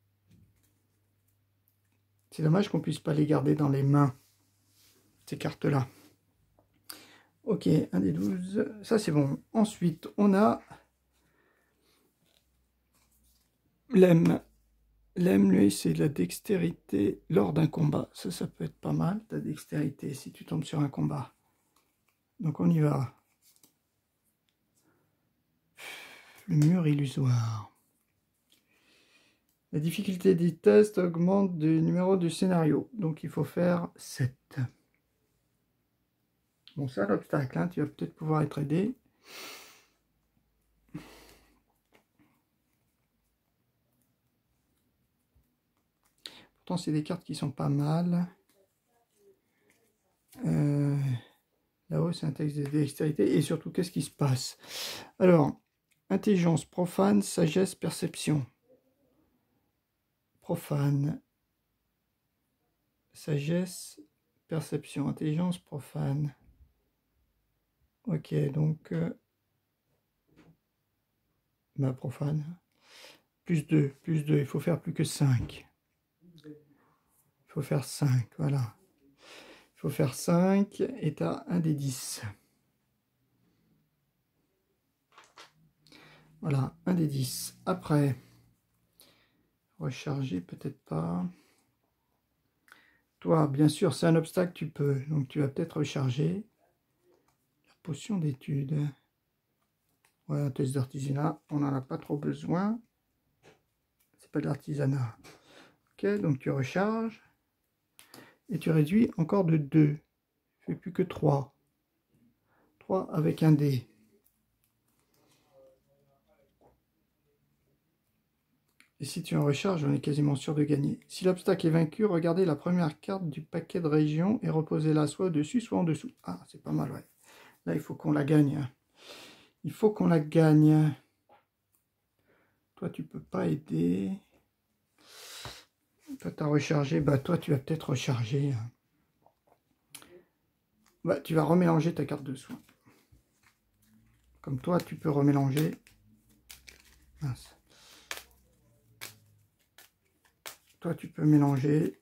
C'est dommage qu'on puisse pas les garder dans les mains, ces cartes-là. Ok, 1 des 12. Ça, c'est bon. Ensuite, on a l'M. L'M, lui, c'est la dextérité lors d'un combat. Ça peut être pas mal, ta dextérité, si tu tombes sur un combat. Donc, on y va. Le mur illusoire. La difficulté des tests augmente du numéro du scénario. Donc, il faut faire 7. Bon, ça, l'obstacle, hein, tu vas peut-être pouvoir être aidé. Pourtant, c'est des cartes qui sont pas mal. Là-haut, c'est un texte de dextérité. Et surtout, qu'est-ce qui se passe? Alors, intelligence, profane, sagesse, perception. Profane, sagesse, perception, intelligence, profane. Ok, donc, profane. Plus 2, il faut faire plus que 5. Il faut faire 5, voilà. Il faut faire 5 et tu as 1 des 10. Voilà, 1 des 10. Après, recharger, peut-être pas. Toi, bien sûr, c'est un obstacle, tu peux. Donc, tu vas peut-être recharger. La potion d'étude. Ouais, un test d'artisanat, on n'en a pas trop besoin. C'est pas de l'artisanat. Ok, donc tu recharges. Et tu réduis encore de 2. Tu fais plus que 3. 3 avec un dé. Et si tu en recharges, on est quasiment sûr de gagner. Si l'obstacle est vaincu, regardez la première carte du paquet de région et reposez-la soit au-dessus, soit en dessous. Ah, c'est pas mal, ouais. Là, il faut qu'on la gagne. Il faut qu'on la gagne. Toi, tu peux pas aider. Toi, tu as rechargé. Bah, toi, tu vas peut-être recharger. Bah, tu vas remélanger ta carte de soin. Comme toi, tu peux remélanger. Mince. Toi, tu peux mélanger.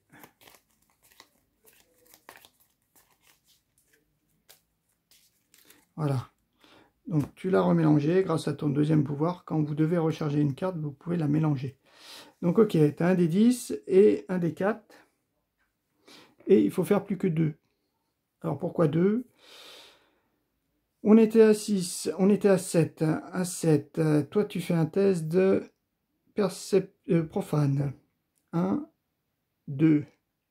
Voilà. Donc, tu l'as remélangé grâce à ton deuxième pouvoir. Quand vous devez recharger une carte, vous pouvez la mélanger. Donc, ok, tu as un des 10 et un des 4. Et il faut faire plus que 2. Alors, pourquoi 2? On était à 6, on était à 7. À 7, toi, tu fais un test de profane. 1, 2.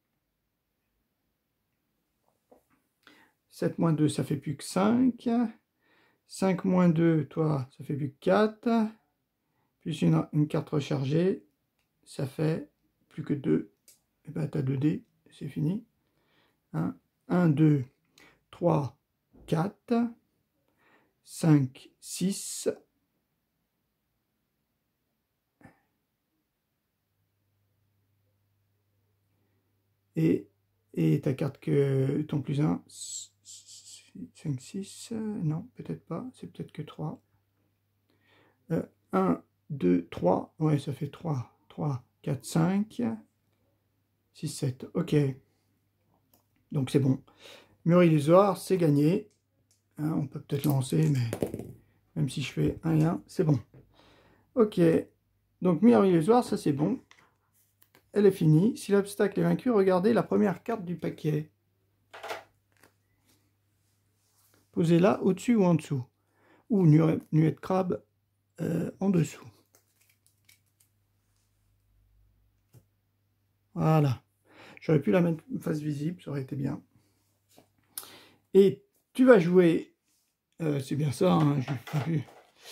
7 moins 2, ça fait plus que 5. 5 moins 2, toi, ça fait plus que 4. Plus une carte rechargée, ça fait plus que 2. Et bien, tu as 2 dés, c'est fini. 1, 2, 3, 4, 5, 6. Et ta carte que ton plus 1, 5, 6, non, peut-être pas, c'est peut-être que 3. 1, 2, 3, ouais, ça fait 3, 3, 4, 5, 6, 7, ok. Donc c'est bon. Mur illusoire, c'est gagné. Hein, on peut peut-être lancer, mais même si je fais 1 et 1, c'est bon. Ok, donc mur illusoire, ça c'est bon. Elle est finie. Si l'obstacle est vaincu, regardez la première carte du paquet. Posez-la au-dessus ou en dessous. Ou nuée de crabe en dessous. Voilà. J'aurais pu la mettre face visible, ça aurait été bien. Et tu vas jouer, c'est bien ça, hein, j'ai pas vu.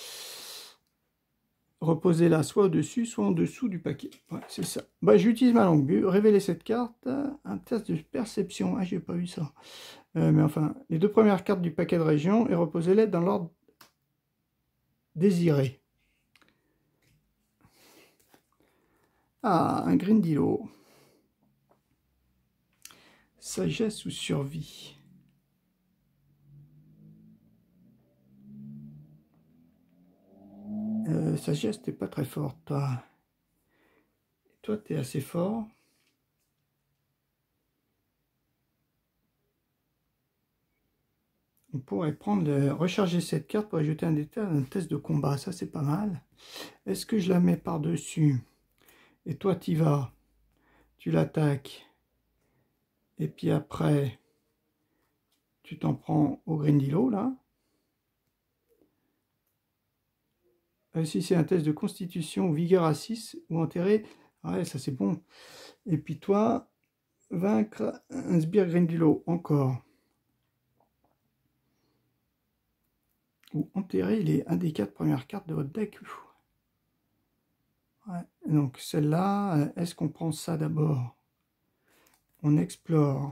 Reposez-la soit au-dessus, soit en dessous du paquet. Ouais, c'est ça. Bah, j'utilise ma longue vue. Révéler cette carte. Un test de perception. Ah, j'ai pas vu ça. Mais enfin, les 2 premières cartes du paquet de région et reposez-les dans l'ordre désiré. Ah, un Grindilo. Sagesse ou survie? Sagesse, t'es pas très forte, toi. Et toi, t'es assez fort. On pourrait recharger cette carte pour ajouter un détail à un test de combat. Ça, c'est pas mal. Est-ce que je la mets par-dessus? Et toi, t'y vas. Tu l'attaques. Et puis après, tu t'en prends au Grindilo, là. Si c'est un test de constitution, vigueur à 6 ou enterrer. Ouais, ça c'est bon. Et puis toi, vaincre un sbire Grindilo, encore. Ou enterrer un des 4 premières cartes de votre deck. Ouais. Donc celle-là, est-ce qu'on prend ça d'abord? On explore.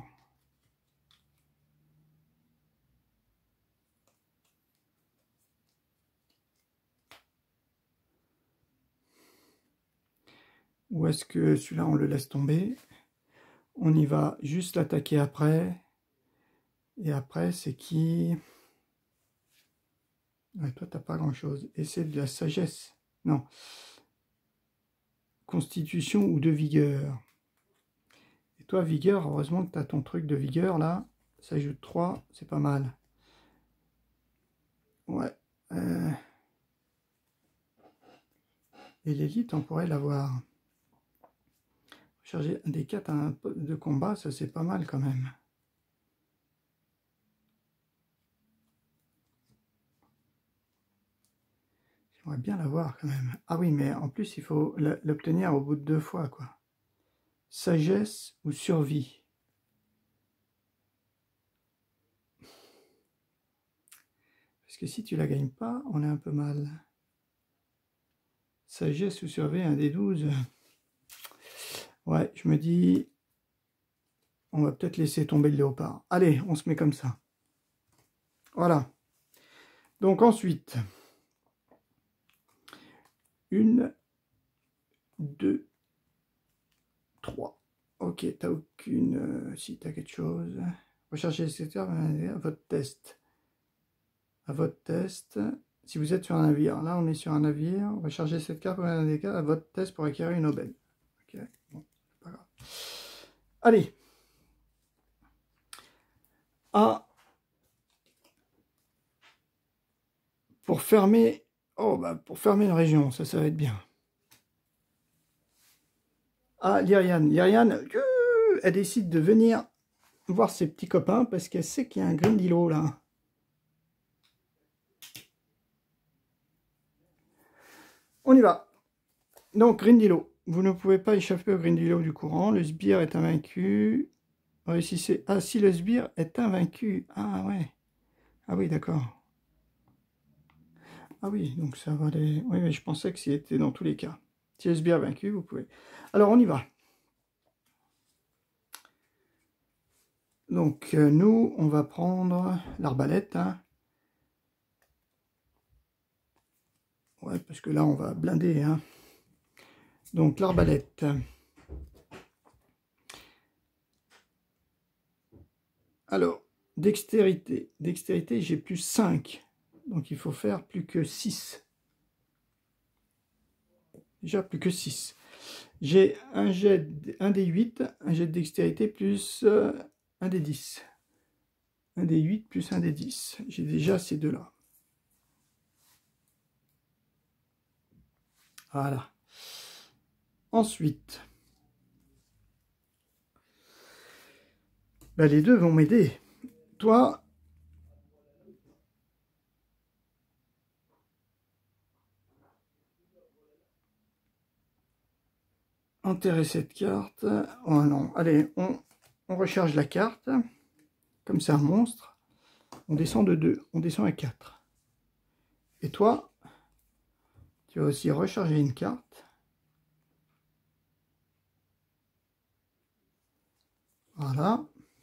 Ou est-ce que celui-là, on le laisse tomber? On y va juste l'attaquer après. Et après, c'est qui? Ouais, toi, t'as pas grand-chose. Et c'est de la sagesse. Non. Constitution ou de vigueur. Et toi, vigueur, heureusement que tu as ton truc de vigueur, là. Ça ajoute 3, c'est pas mal. Ouais. Et l'élite, on pourrait l'avoir. Charger un des 4 à un de combat, ça c'est pas mal quand même. J'aimerais bien l'avoir quand même. Ah oui, mais en plus, il faut l'obtenir au bout de 2 fois, quoi. Sagesse ou survie? Parce que si tu la gagnes pas, on est un peu mal. Sagesse ou survie, un des 12. Ouais, je me dis, on va peut-être laisser tomber le léopard. Allez, on se met comme ça. Voilà. Donc ensuite, 1, 2, 3. Ok, t'as aucune... si, t'as quelque chose. Recherchez les secteurs à votre test. À votre test. Si vous êtes sur un navire, là on est sur un navire, rechargez cette carte à votre test pour acquérir une aubaine. Ok, bon, c'est pas grave. Allez. Ah. Pour fermer... Oh, bah pour fermer une région, ça va être bien. Ah, Lyriane. Lyriane, elle décide de venir voir ses petits copains parce qu'elle sait qu'il y a un Grindilo là. On y va. Donc, Grindilo. Vous ne pouvez pas échapper au Grindilo du courant. Le sbire est invaincu. Réussissez. Ah, si le sbire est invaincu. Ah, ouais. Ah oui, d'accord. Ah oui, donc ça va aller... Oui, mais je pensais que c'était dans tous les cas. Si le sbire est vaincu, vous pouvez... Alors, on y va. Donc, nous, on va prendre l'arbalète. Hein. Ouais, parce que là, on va blinder. Hein. Donc, l'arbalète. Alors, dextérité. Dextérité, j'ai plus 5. Donc, il faut faire plus que 6. Déjà, plus que 6. J'ai un des 8, un jet de dextérité plus un des 10. Un des 8 plus un des 10. J'ai déjà ces deux-là. Voilà. Ensuite, ben, les deux vont m'aider. Toi, enterrer cette carte. Oh non, allez, on recharge la carte. Comme c'est un monstre. On descend de 2, on descend à 4. Et toi, tu vas aussi recharger une carte. Voilà.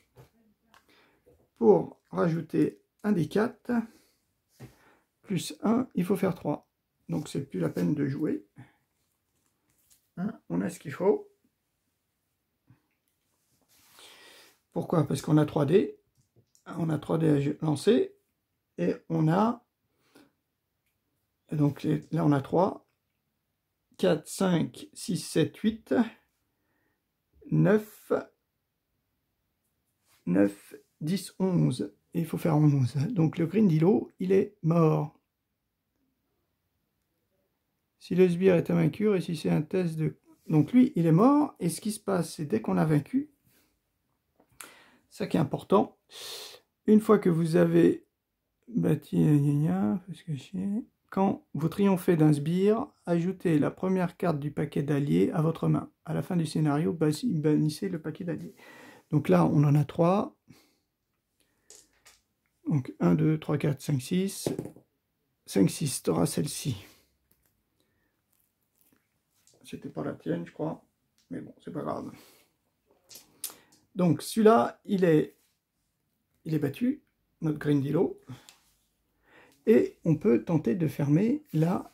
Pour rajouter un des 4, plus 1, il faut faire 3. Donc c'est plus la peine de jouer. Hein, on a ce qu'il faut. Pourquoi? Parce qu'on a 3D. On a 3D à lancer. Et on a... Donc là, on a 3, 4, 5, 6, 7, 8, 9, 9, 10, 11. Et il faut faire 11. Donc le Grindilo, il est mort. Si le sbire est invaincu, et si c'est un test de... Donc lui, il est mort. Et ce qui se passe, c'est dès qu'on a vaincu, ça qui est important, une fois que vous avez bâti... Quand vous triomphez d'un sbire, ajoutez la première carte du paquet d'alliés à votre main. À la fin du scénario, bannissez le paquet d'alliés. Donc là, on en a 3. Donc 1, 2, 3, 4, 5, 6. 5, 6, tu auras celle-ci. C'était pas la tienne, je crois. Mais bon, c'est pas grave. Donc celui-là, il est battu, notre Grindilo. Et on peut tenter de fermer la...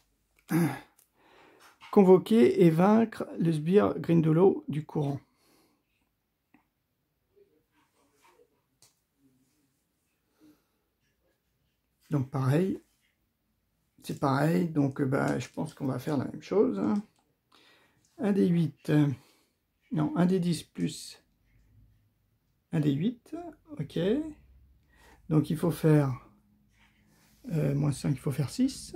Convoquer et vaincre le sbire Grindilo du courant. Donc pareil, c'est pareil, donc je pense qu'on va faire la même chose. Un des 8, non, un des 10 plus un des 8, ok. Donc il faut faire moins 5, il faut faire 6.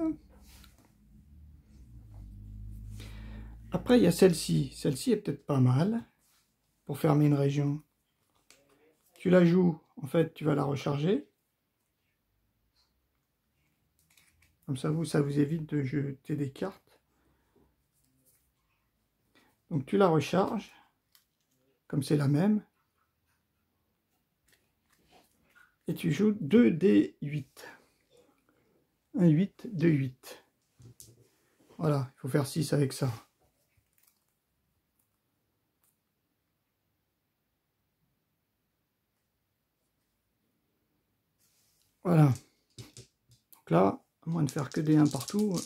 Après, il y a celle-ci. Celle-ci est peut-être pas mal pour fermer une région. Tu la joues, en fait, tu vas la recharger. Comme ça vous évite de jeter des cartes. Donc tu la recharges, comme c'est la même. Et tu joues 2 des 8. 1, 8, 2, 8. Voilà, il faut faire 6 avec ça. Voilà. Donc là, à moins de faire que des 1 partout,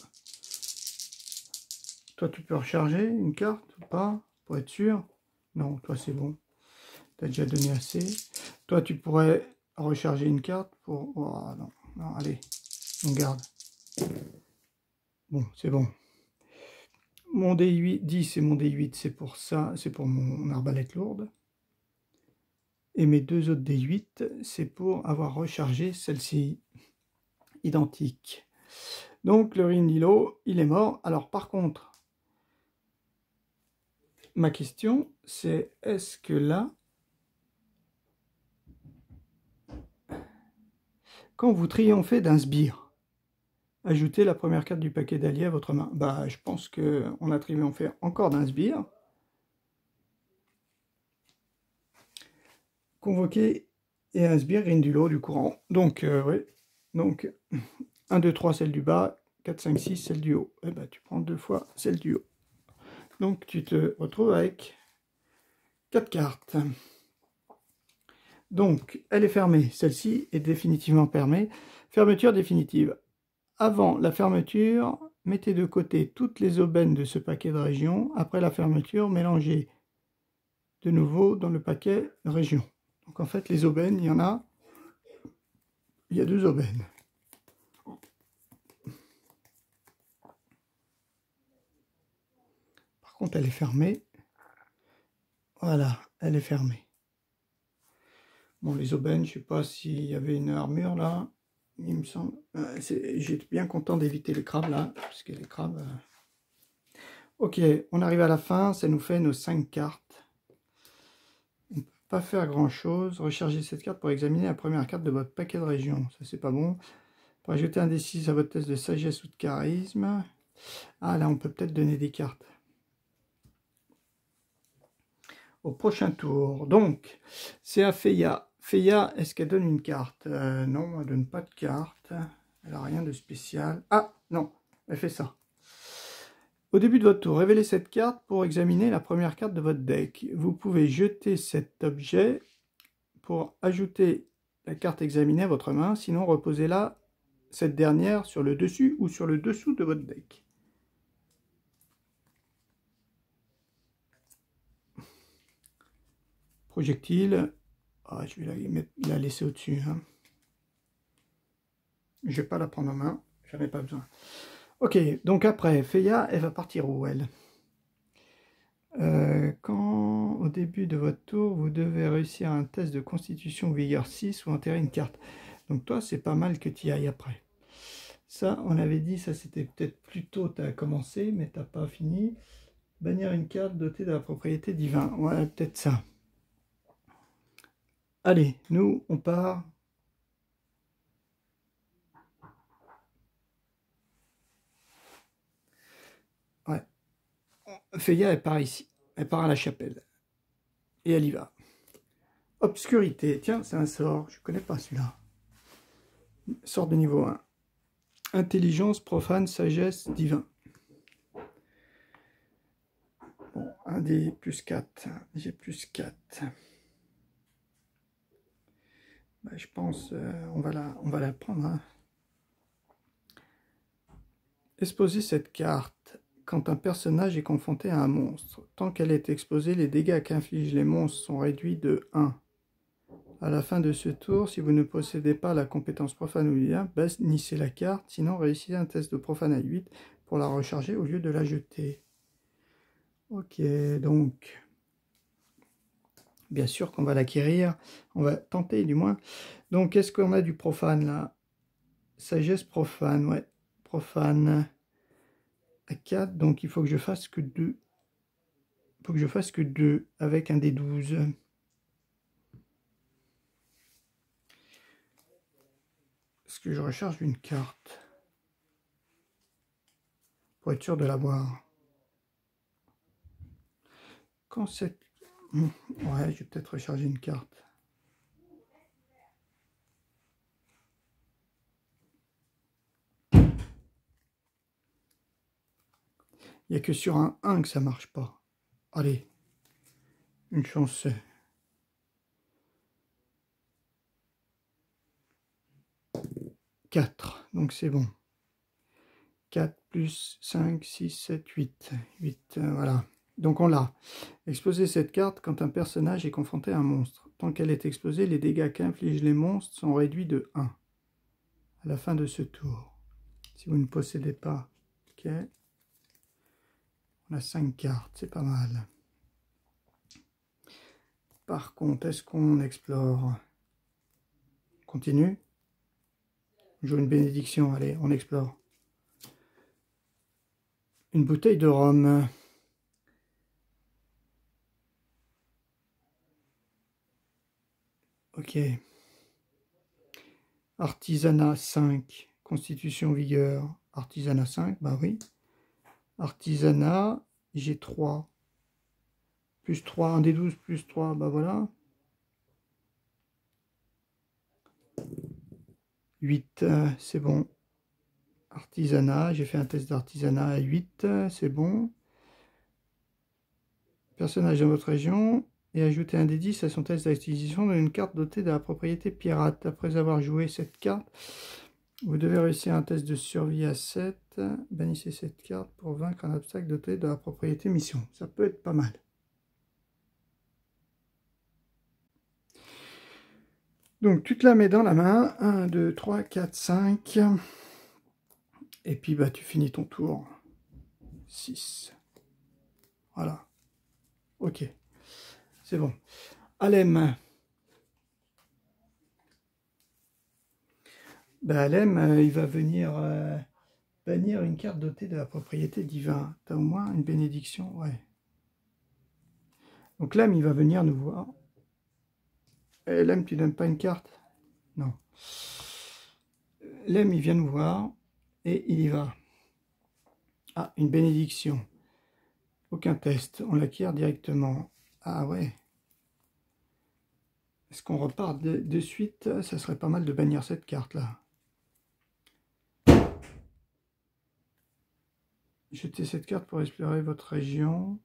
toi tu peux recharger une carte ou pas, pour être sûr. Non, toi c'est bon. Tu as déjà donné assez. Toi tu pourrais recharger une carte pour... Oh, non, non, allez, on garde. Bon, c'est bon. Mon D8, 10 et mon D8, c'est pour ça, c'est pour mon arbalète lourde. Et mes 2 autres D8, c'est pour avoir rechargé celle-ci, identique. Donc le Grindilo, il est mort. Alors par contre, ma question, c'est est-ce que là, quand vous triomphez d'un sbire, ajoutez la première carte du paquet d'alliés à votre main. Bah, je pense qu'on a triomphé encore d'un sbire. Convoquer et un sbire Grindilo du courant. Donc, oui. Donc, 1, 2, 3, celle du bas. 4, 5, 6, celle du haut. Et bah, tu prends 2 fois celle du haut. Donc, tu te retrouves avec 4 cartes. Donc, elle est fermée. Celle-ci est définitivement fermée. Fermeture définitive. Avant la fermeture, mettez de côté toutes les aubaines de ce paquet de régions. Après la fermeture, mélangez de nouveau dans le paquet de régions. Donc en fait, les aubaines, il y en a. Il y a 2 aubaines. Par contre, elle est fermée. Voilà, elle est fermée. Bon, les aubaines, je ne sais pas s'il y avait une armure là. Il me semble. J'étais bien content d'éviter les crabes là, parce que les crabes. Ok, on arrive à la fin, ça nous fait nos 5 cartes. On ne peut pas faire grand chose. Rechargez cette carte pour examiner la première carte de votre paquet de régions. Ça, c'est pas bon. Pour ajouter un D6 à votre test de sagesse ou de charisme. Ah, là, on peut peut-être donner des cartes. Au prochain tour. Donc, c'est à Feya. Feya, est-ce qu'elle donne une carte? Non, elle ne donne pas de carte. Elle n'a rien de spécial. Ah, non, elle fait ça. Au début de votre tour, révélez cette carte pour examiner la première carte de votre deck. Vous pouvez jeter cet objet pour ajouter la carte examinée à votre main. Sinon, reposez-la, cette dernière, sur le dessus ou sur le dessous de votre deck. projectile. Ah, je vais la laisser au-dessus. Hein. Je vais pas la prendre en main, j'en ai pas besoin. Ok, donc après, Feya, elle va partir où, elle? Quand, au début de votre tour, vous devez réussir un test de constitution vigueur 6 ou enterrer une carte. Donc toi, c'est pas mal que tu y ailles après. Ça, on avait dit, ça c'était peut-être plus tôt, tu as commencé, mais tu n'as pas fini. Bannir une carte dotée de la propriété divine. Ouais, peut-être ça. Allez, nous, on part. Ouais. Feya, elle part ici. Elle part à la chapelle. Et elle y va. Obscurité. Tiens, c'est un sort. Je ne connais pas celui-là. Sort de niveau 1. Intelligence, profane, sagesse, divin. Bon, un des plus 4. J'ai plus 4. Bah, je pense on va la prendre. Hein. Exposer cette carte quand un personnage est confronté à un monstre. Tant qu'elle est exposée, les dégâts qu'infligent les monstres sont réduits de 1. À la fin de ce tour, si vous ne possédez pas la compétence profane ou divin, bannissez la carte, sinon réussissez un test de profane à 8 pour la recharger au lieu de la jeter. Ok, donc, bien sûr qu'on va l'acquérir, on va tenter du moins. Donc, qu'est-ce qu'on a du profane là? Sagesse profane, ouais, profane à 4, donc il faut que je fasse que 2. Il faut que je fasse que 2 avec un des 12. Est-ce que je recharge une carte pour être sûr de l'avoir? Quand cette... Ouais, je vais peut-être recharger une carte. Il n'y a que sur un 1 que ça marche pas. Allez, une chance. 4, donc c'est bon. 4 plus 5, 6, 7, 8. 8, voilà. Donc on l'a. Exposer cette carte quand un personnage est confronté à un monstre. Tant qu'elle est exposée, les dégâts qu'infligent les monstres sont réduits de 1 à la fin de ce tour. Si vous ne possédez pas, ok. On a 5 cartes, c'est pas mal. Par contre, est-ce qu'on explore? Continue. Joue une bénédiction, allez, on explore. Une bouteille de rhum. Ok. Artisanat 5. Constitution vigueur. Artisanat 5, bah oui. Artisanat, j'ai 3. Plus 3, 1 des 12, plus 3, bah voilà. 8, c'est bon. Artisanat, j'ai fait un test d'artisanat à 8, c'est bon. Personnage de votre région, et ajouter un des 10 à son test d'acquisition d'une carte dotée de la propriété pirate. Après avoir joué cette carte, vous devez réussir un test de survie à 7. Bannissez cette carte pour vaincre un obstacle doté de la propriété mission. Ça peut être pas mal. Donc tu te la mets dans la main. 1, 2, 3, 4, 5. Et puis bah tu finis ton tour. 6. Voilà. Ok. C'est bon. Alem. Ben Alem, il va venir bannir une carte dotée de la propriété divine. T'as au moins une bénédiction, ouais. Donc Lem, il va venir nous voir. Eh, Lem, tu donnes pas une carte? Non. Lem, il vient nous voir et il y va. Ah, une bénédiction. Aucun test, on l'acquiert directement. Ah ouais. Est-ce qu'on repart de suite? Ça serait pas mal de bannir cette carte-là. Jetez cette carte pour explorer votre région.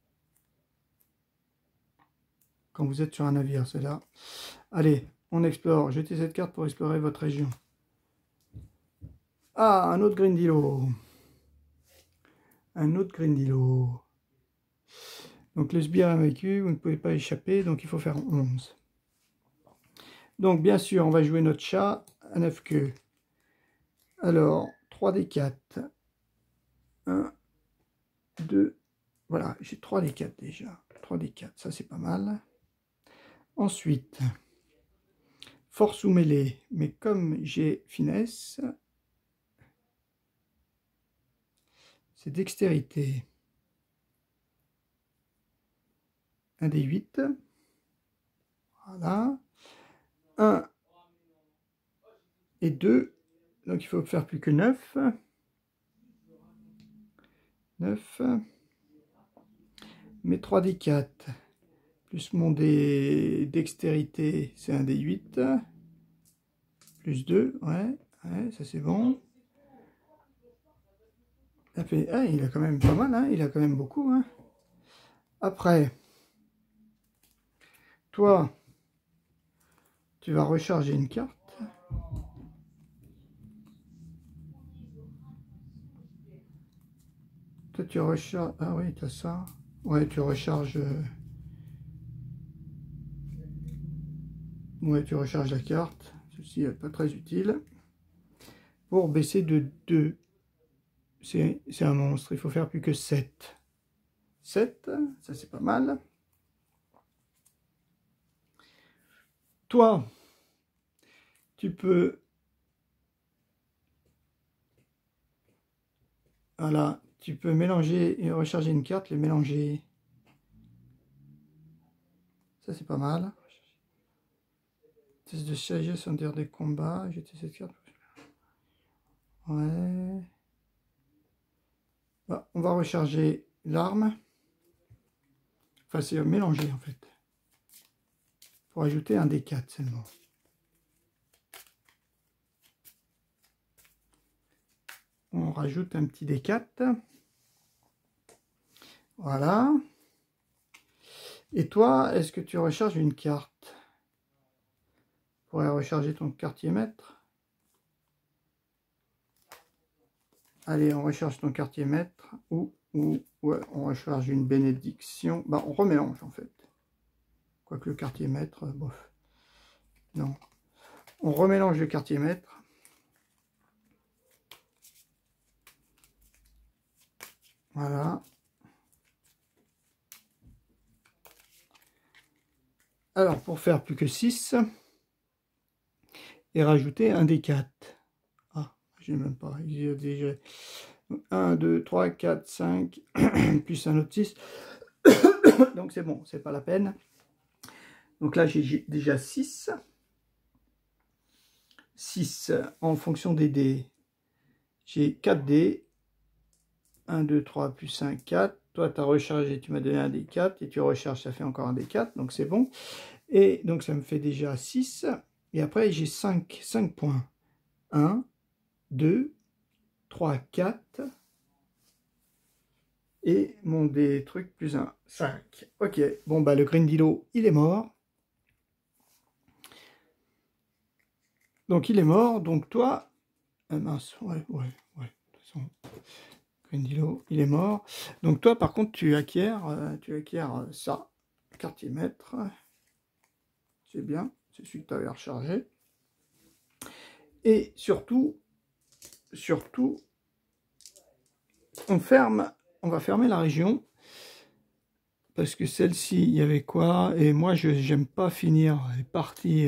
Quand vous êtes sur un navire, c'est là. Allez, on explore. Jetez cette carte pour explorer votre région. Ah, un autre Grindilo. Un autre Grindilo. Donc le sbire est vaincu, vous ne pouvez pas échapper, donc il faut faire 11. Donc bien sûr, on va jouer notre chat à 9 queues. Alors, 3 des 4. 1, 2, voilà, j'ai 3 des 4 déjà. 3 des 4, ça c'est pas mal. Ensuite, force ou mêlée, mais comme j'ai finesse, c'est dextérité. 1 des 8. Voilà. 1 et 2. Donc il faut faire plus que 9. 9. Mes 3 des 4. Plus mon dextérité, c'est 1 des 8. Plus 2. Ouais, ça c'est bon. Ça fait, ah, il a quand même pas mal, hein, il a quand même beaucoup. Hein. Après, toi, tu vas recharger une carte. Toi, tu recharges... Ah oui, tu as ça. Ouais, tu recharges... Ouais, tu recharges la carte. Ceci n'est pas très utile. Pour baisser de 2. C'est un monstre. Il faut faire plus que 7. 7, ça c'est pas mal. Toi, tu peux... Voilà, tu peux mélanger et recharger une carte, les mélanger. Ça c'est pas mal. Test de sagesse en dehors des combats. Jeter cette carte. Ouais. Bah, on va recharger l'arme. Enfin, c'est mélanger en fait. Pour ajouter un D4 seulement. On rajoute un petit D4. Voilà. Et toi, est-ce que tu recharges une carte? Tu pourrais recharger ton quartier maître. Allez, on recharge ton quartier maître. Ou ouais, on recharge une bénédiction. Bah, on remélange en fait. Quoique le quartier maître, bof. Non. On remélange le quartier maître. Voilà. Alors, pour faire plus que 6, et rajouter un des 4. Ah, j'ai même pas. Il y a déjà 1, 2, 3, 4, 5, plus un autre 6. Donc c'est bon, c'est pas la peine. Donc là, j'ai déjà 6. 6 en fonction des dés. J'ai 4 dés. 1, 2, 3, plus 1, 4. Toi, tu as rechargé, tu m'as donné un des 4. Et tu recharges, ça fait encore un des 4. Donc c'est bon. Et donc ça me fait déjà 6. Et après, j'ai 5 points. 1, 2, 3, 4. Et mon des trucs plus 1, 5. Ok, bon bah le Grindilo, il est mort. Donc il est mort, donc toi... mince, ouais, de toute façon, Grindilo, il est mort. Donc toi par contre tu acquiers ça, quartier maître. C'est bien, c'est celui que tu avais rechargé. Et surtout, on va fermer la région. Parce que celle-ci, il y avait quoi? Et moi, je n'aime pas finir les parties.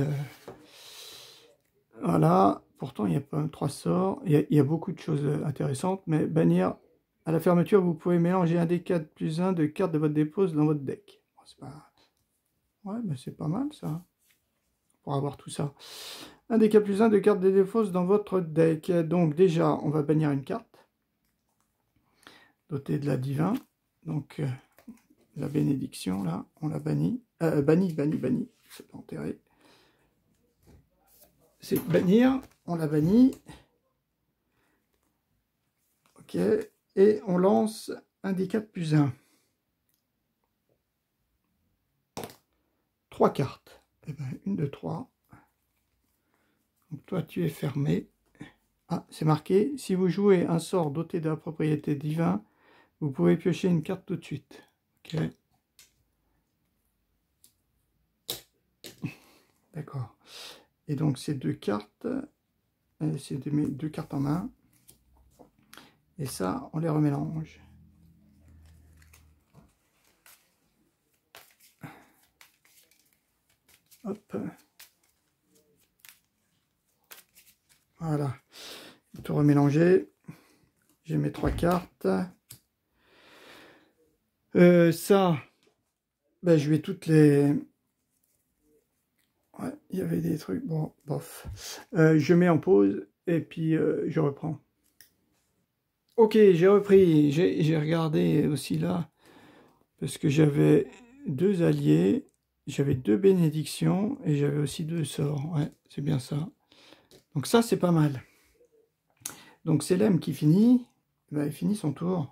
Voilà. Pourtant, il y a pas 3 sorts. Il y a beaucoup de choses intéressantes. Mais bannir, à la fermeture, vous pouvez mélanger un des 4 plus 1 de cartes de votre dépose dans votre deck. Bon, pas... Ouais, mais c'est pas mal ça. Pour avoir tout ça. Un des 4 plus 1 de cartes de dépose dans votre deck. Donc déjà, on va bannir une carte. Dotée de la divin. Donc... la bénédiction, là, on l'a banni. Banni. C'est pas enterré. C'est bannir. On l'a banni. Ok. Et on lance un des 4 plus 1. 3 cartes. Et bien, 1, 2, 3. Donc toi, tu es fermé. Ah, c'est marqué. Si vous jouez un sort doté de la propriété divin, vous pouvez piocher une carte tout de suite. Ok. d'accord. Et donc ces deux cartes, c'est mes deux cartes en main. Et ça, on les remélange. Hop. Voilà. Tout remélanger. J'ai mes trois cartes. Ça, ben, je vais toutes les... Ouais, il y avait des trucs, bon, bof. Je mets en pause et puis je reprends. Ok, j'ai repris, j'ai regardé aussi là, parce que j'avais deux alliés, j'avais deux bénédictions et j'avais aussi deux sorts. Ouais, c'est bien ça. Donc ça, c'est pas mal. Donc c'est Lem qui finit, ben, il finit son tour.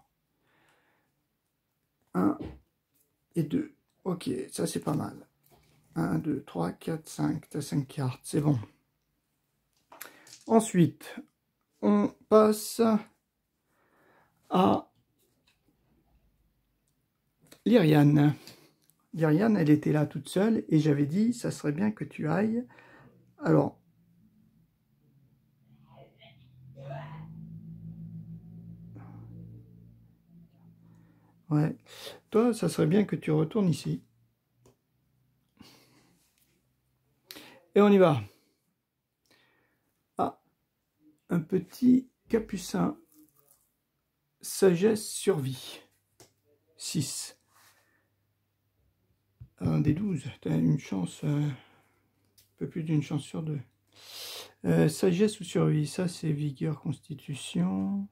1 et 2. Ok, ça c'est pas mal. 1, 2, 3, 4, 5. T'as 5 cartes, c'est bon. Ensuite, on passe à Lyriane. Lyriane, elle était là toute seule et j'avais dit, ça serait bien que tu ailles. Alors, ouais, toi, ça serait bien que tu retournes ici. Et on y va. Ah, un petit capucin. Sagesse survie. 6. Un des 12. Tu as une chance, un peu plus d'une chance sur deux. Sagesse ou survie, ça c'est vigueur, constitution.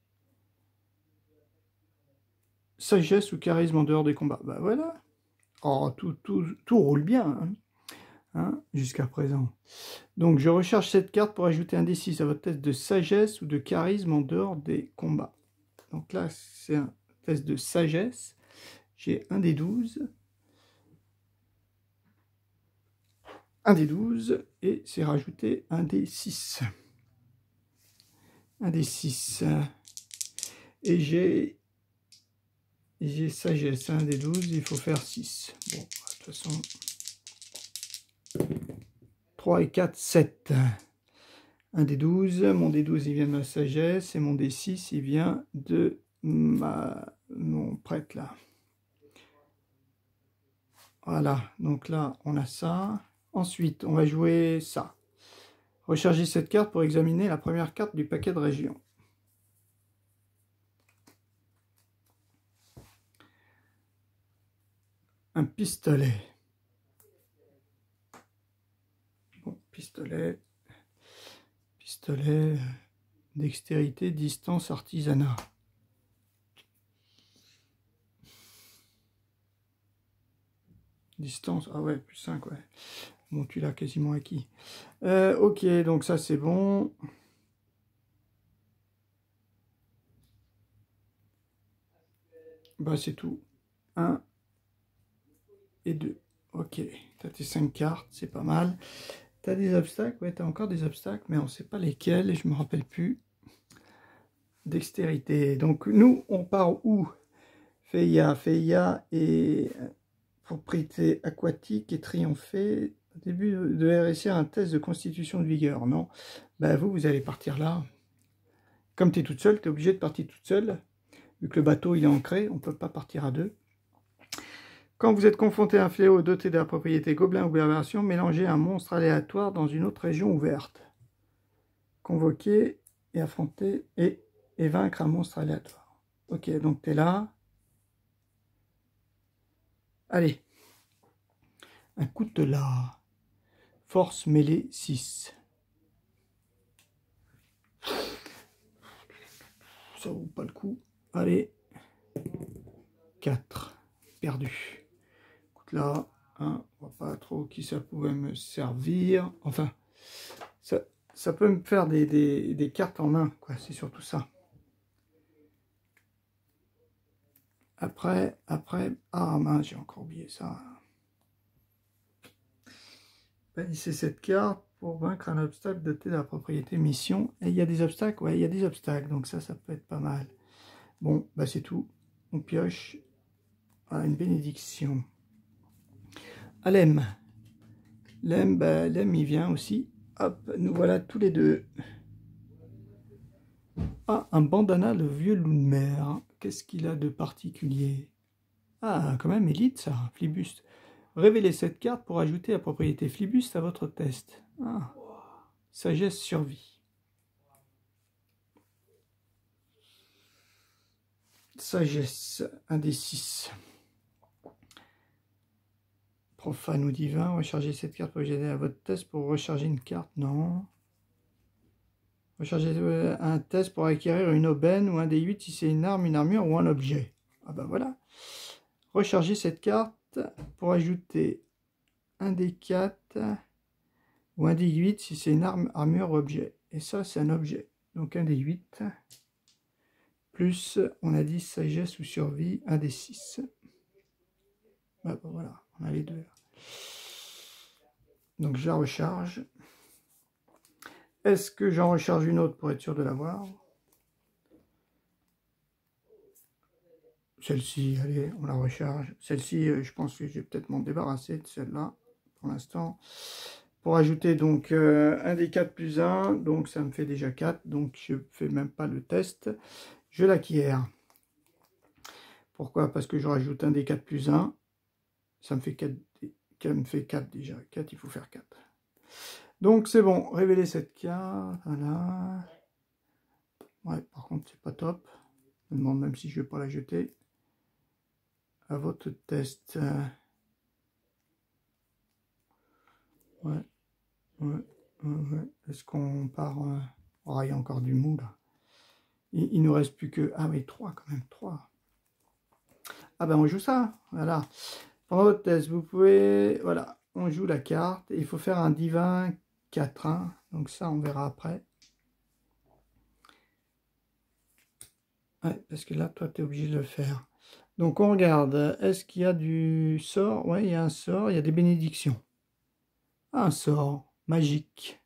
Sagesse ou charisme en dehors des combats. Bah voilà. Oh, tout roule bien hein, jusqu'à présent. Donc je recharge cette carte pour ajouter un D6 à votre test de sagesse ou de charisme en dehors des combats. Donc là c'est un test de sagesse. J'ai un des 12. Un des 12 et c'est rajouté un des 6. Un des 6. Et j'ai sagesse, un des 12, il faut faire 6. Bon, de toute façon, 3 et 4, 7. Un des 12, mon des 12 il vient de ma sagesse, et mon des 6 il vient de mon prêtre là. Voilà, donc là on a ça. Ensuite, on va jouer ça. Recharger cette carte pour examiner la première carte du paquet de région. Un pistolet. Bon, pistolet, dextérité, distance, artisanat. Distance, ah ouais, plus 5, ouais. Bon, tu l'as quasiment acquis. Ok, donc ça c'est bon. Bah c'est tout. 1 et 2. Ok, t'as tes 5 cartes, c'est pas mal. T'as des obstacles, ouais, t'as encore des obstacles, mais on sait pas lesquels, je me rappelle plus. Dextérité. Donc nous, on part où? Feia et propriété aquatique et triompher. Au début de réussir un test de constitution de vigueur, non? Ben vous allez partir là. Comme tu es toute seule, tu es obligé de partir toute seule. Vu que le bateau il est ancré, on ne peut pas partir à deux. Quand vous êtes confronté à un fléau doté de la propriété gobelin ou aberration, mélangez un monstre aléatoire dans une autre région ouverte. Convoquer et affronter et vaincre un monstre aléatoire. Ok, donc tu es là. Allez. Un coutelas. Force mêlée 6. Ça vaut pas le coup. Allez. 4. Perdu. Coutelas. 1. On voit pas trop qui ça pouvait me servir. Enfin, ça peut me faire des cartes en main, quoi. C'est surtout ça. Après, ah mince, j'ai encore oublié ça. Bannissez cette carte pour vaincre un obstacle doté de la propriété mission. Et il y a des obstacles? Ouais, il y a des obstacles, donc ça peut être pas mal. Bon, bah c'est tout. On pioche. Voilà, une bénédiction. Alem. Lem, bah, Lem, il vient aussi. Hop, nous voilà tous les deux. Ah, un bandana, le vieux loup de mer. Qu'est-ce qu'il a de particulier? Ah, quand même, élite, ça, Flibuste. Révélez cette carte pour ajouter la propriété Flibuste à votre test. Ah, sagesse survie. Sagesse, 1 des 6. Profane ou divin, rechargez cette carte pour aider à votre test pour recharger une carte, non. Rechargez un test pour acquérir une aubaine ou un des 8 si c'est une arme, une armure ou un objet. Ah ben voilà. Rechargez cette carte pour ajouter un des 4 ou un des 8 si c'est une arme, armure ou objet. Et ça, c'est un objet. Donc un des 8. Plus, on a dit sagesse ou survie, un des 6. Ah ben voilà, on a les deux. Donc je la recharge. Est-ce que j'en recharge une autre pour être sûr de l'avoir? Celle-ci, allez, on la recharge. Celle-ci, je pense que je vais peut-être m'en débarrasser de celle-là pour l'instant. Pour ajouter donc un des 4 plus 1, donc ça me fait déjà 4, donc je ne fais même pas le test. Je l'acquiers. Pourquoi? Parce que je rajoute un des 4 plus 1, ça me fait 4, ça me fait 4 déjà. 4, il faut faire 4. Donc c'est bon, révéler cette carte, voilà. Ouais, par contre, c'est pas top. Je me demande même si je vais pas la jeter. À votre test. Ouais, ouais. Est-ce qu'on part... Oh, il y a encore du mou, là. Il nous reste plus que... Ah oui, 3 quand même, 3. Ah ben, on joue ça, voilà. Pendant votre test, vous pouvez... Voilà, on joue la carte. Il faut faire un divin 4, hein. Donc ça, on verra après. Ouais, parce que là, toi, tu es obligé de le faire. Donc, on regarde. Est-ce qu'il y a du sort? Ouais, il y a un sort. Il y a des bénédictions. Un sort magique.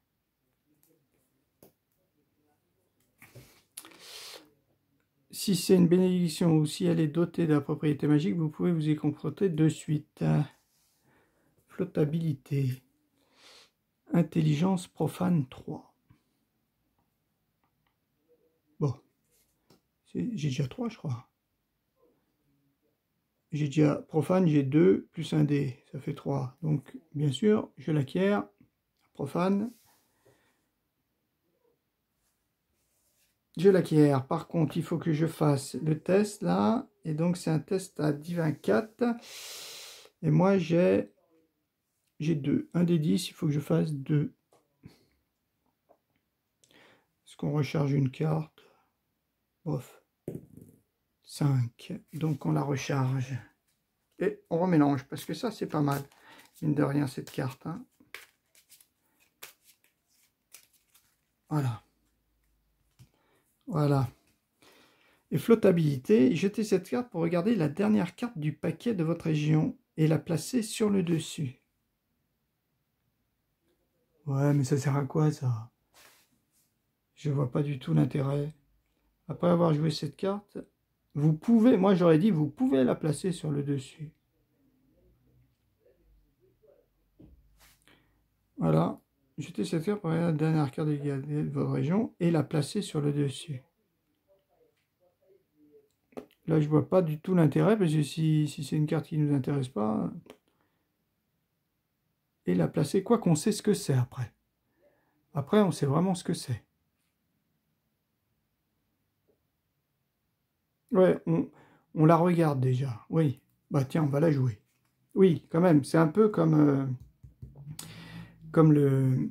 Si c'est une bénédiction ou si elle est dotée de la propriété magique, vous pouvez vous y confronter de suite. Flottabilité. Intelligence profane 3. Bon. J'ai déjà 3, je crois. J'ai déjà profane, j'ai 2 plus un dé. Ça fait 3. Donc, bien sûr, je l'acquiers. Profane. Je l'acquiers. Par contre, il faut que je fasse le test là. Et donc, c'est un test à divin 4. Et moi, j'ai 2. Un des 10, il faut que je fasse 2. Est-ce qu'on recharge une carte? Bof. 5. Donc, on la recharge. Et on remélange, parce que ça, c'est pas mal. Mine de rien, cette carte. Hein. Voilà. Voilà. Et flottabilité, jetez cette carte pour regarder la dernière carte du paquet de votre région et la placer sur le dessus. Ouais, mais ça sert à quoi, ça? Je vois pas du tout l'intérêt. Après avoir joué cette carte, vous pouvez, moi j'aurais dit, vous pouvez la placer sur le dessus. Voilà. Jetez cette carte pour regarder la dernière carte de votre région et la placer sur le dessus. Là, je vois pas du tout l'intérêt, parce que si c'est une carte qui ne nous intéresse pas, et la placer, quoi qu'on sait ce que c'est après. Après, on sait vraiment ce que c'est. Ouais, on la regarde déjà. Oui, bah tiens, on va la jouer. Oui, quand même, c'est un peu comme le...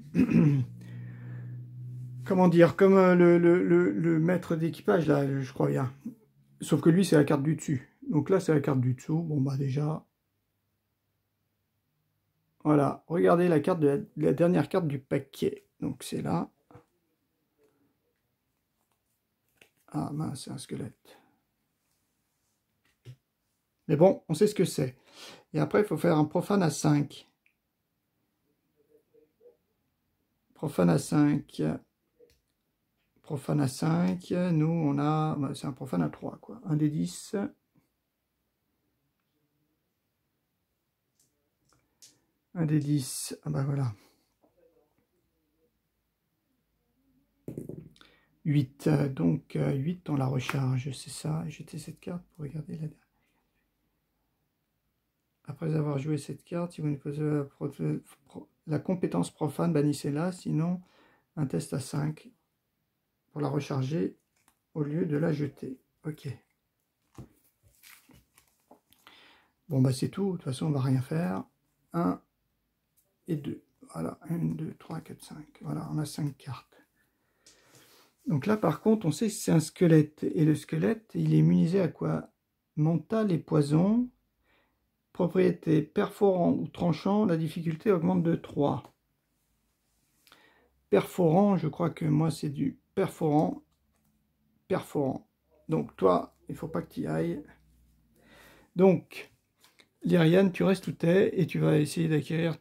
Comment dire, comme le maître d'équipage, là, je crois bien. Sauf que lui, c'est la carte du dessus. Donc là, c'est la carte du dessous. Bon, bah déjà... Voilà, regardez la carte de la dernière carte du paquet. Donc c'est là. Ah mince, c'est un squelette. Mais bon, on sait ce que c'est. Et après, il faut faire un profane à 5. Profane à 5. Profane à 5. Nous, on a... Bah, c'est un profane à 3, quoi. Un des 10. Un des 10. Ah bah voilà. 8. Donc 8, on la recharge. C'est ça. Jeter cette carte pour regarder la dernière. Après avoir joué cette carte, si vous ne posez la compétence profane, bannissez-la. Sinon, un test à 5 pour la recharger au lieu de la jeter. Ok. Bon, bah c'est tout. De toute façon, on va rien faire. 1 et 2. Voilà. 1, 2, 3, 4, 5. Voilà, on a 5 cartes. Donc là, par contre, on sait que c'est un squelette. Et le squelette, il est immunisé à quoi? Mental et poison. Propriété perforant ou tranchant, la difficulté augmente de 3. Perforant, je crois que moi c'est du perforant. Perforant. Donc toi, il faut pas que tu y ailles. Donc, Lyriane, tu restes où t'es et tu vas essayer d'acquérir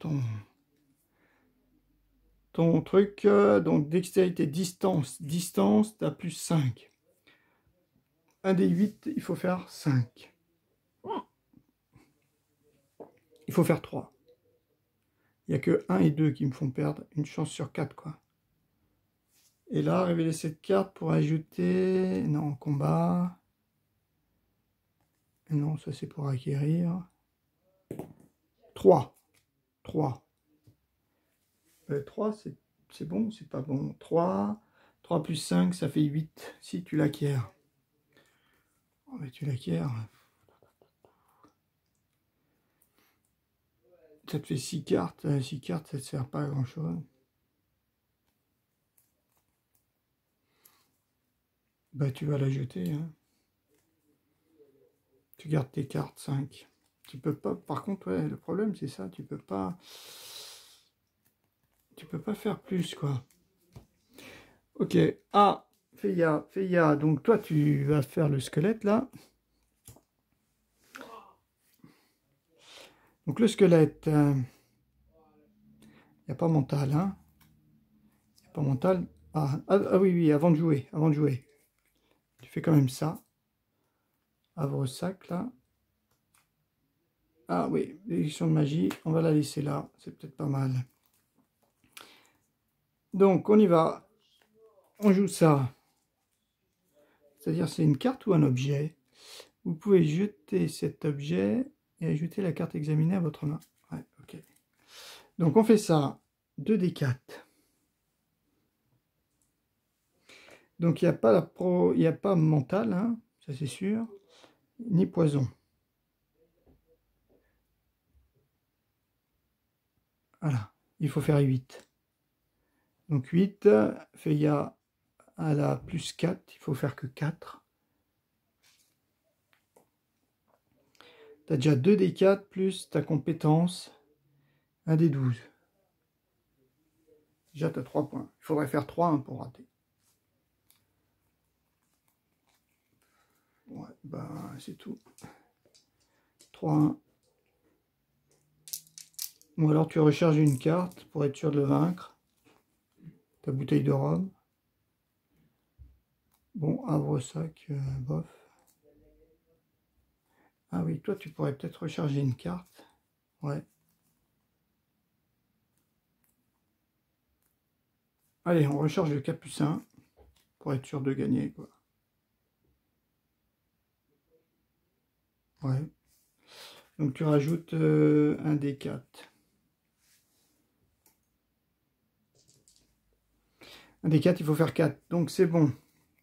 ton truc. Donc, dextérité, distance. Distance, tu as plus 5. Un des 8, il faut faire 5. Il faut faire 3. Il n'y a que 1 et 2 qui me font perdre une chance sur 4, quoi. Et là, révéler cette carte pour ajouter... Non, combat. Non, ça c'est pour acquérir. 3. 3. 3, c'est bon, c'est pas bon. 3. 3 plus 5, ça fait 8. Si tu l'acquiers. Oh, mais tu l'acquiers. Ça te fait 6 cartes. 6 cartes, ça ne te sert pas à grand chose. Bah, tu vas la jeter. Hein. Tu gardes tes cartes, 5. Tu peux pas. Par contre, ouais, le problème, c'est ça. Tu peux pas. Tu peux pas faire plus, quoi. Ok. Ah, Feya. Donc, toi, tu vas faire le squelette, là. Donc, le squelette. Il n'y a pas mental, hein. Il n'y a pas mental. Ah oui, avant de jouer. Tu fais quand même ça. Havre-sac, là. Ah oui, l'édition de magie, on va la laisser là. C'est peut-être pas mal. Donc, on y va. On joue ça. C'est-à-dire, c'est une carte ou un objet. Vous pouvez jeter cet objet et ajouter la carte examinée à votre main. Ouais, ok. Donc, on fait ça. 2d4. Donc, il n'y a pas il n'y a pas mental, hein, ça c'est sûr, ni poison. Voilà, il faut faire 8. Donc 8, Feya à la plus 4, il faut faire que 4. Tu as déjà 2 des 4 plus ta compétence, 1 des 12. Déjà, tu as 3 points. Il faudrait faire 3 hein, pour rater. Ouais, ben c'est tout. 3, 1. Ou alors tu recharges une carte pour être sûr de le vaincre. Ta bouteille de rhum. Bon, havre-sac, bof. Ah oui, toi tu pourrais peut-être recharger une carte. Ouais. Allez, on recharge le capucin pour être sûr de gagner, quoi. Ouais. Donc tu rajoutes un des 4. Un des 4, il faut faire 4. Donc c'est bon.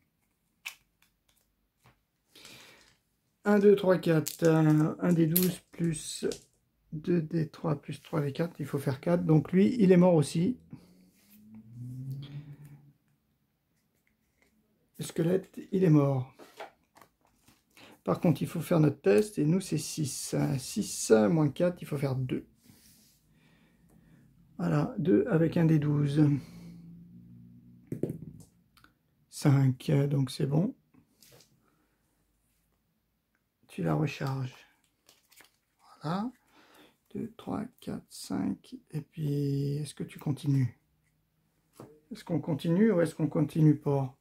1, 2, 3, 4. 1 des 12 plus 2 des 3 plus 3 des 4. Il faut faire 4. Donc lui, il est mort aussi. Le squelette, il est mort. Par contre, il faut faire notre test. Et nous, c'est 6. 6 moins 4, il faut faire 2. Voilà, 2 avec un des 12. 5, donc c'est bon. Tu la recharges. Voilà. 2, 3, 4, 5. Et puis, est-ce que tu continues? Est-ce qu'on continue ou est-ce qu'on continue pas?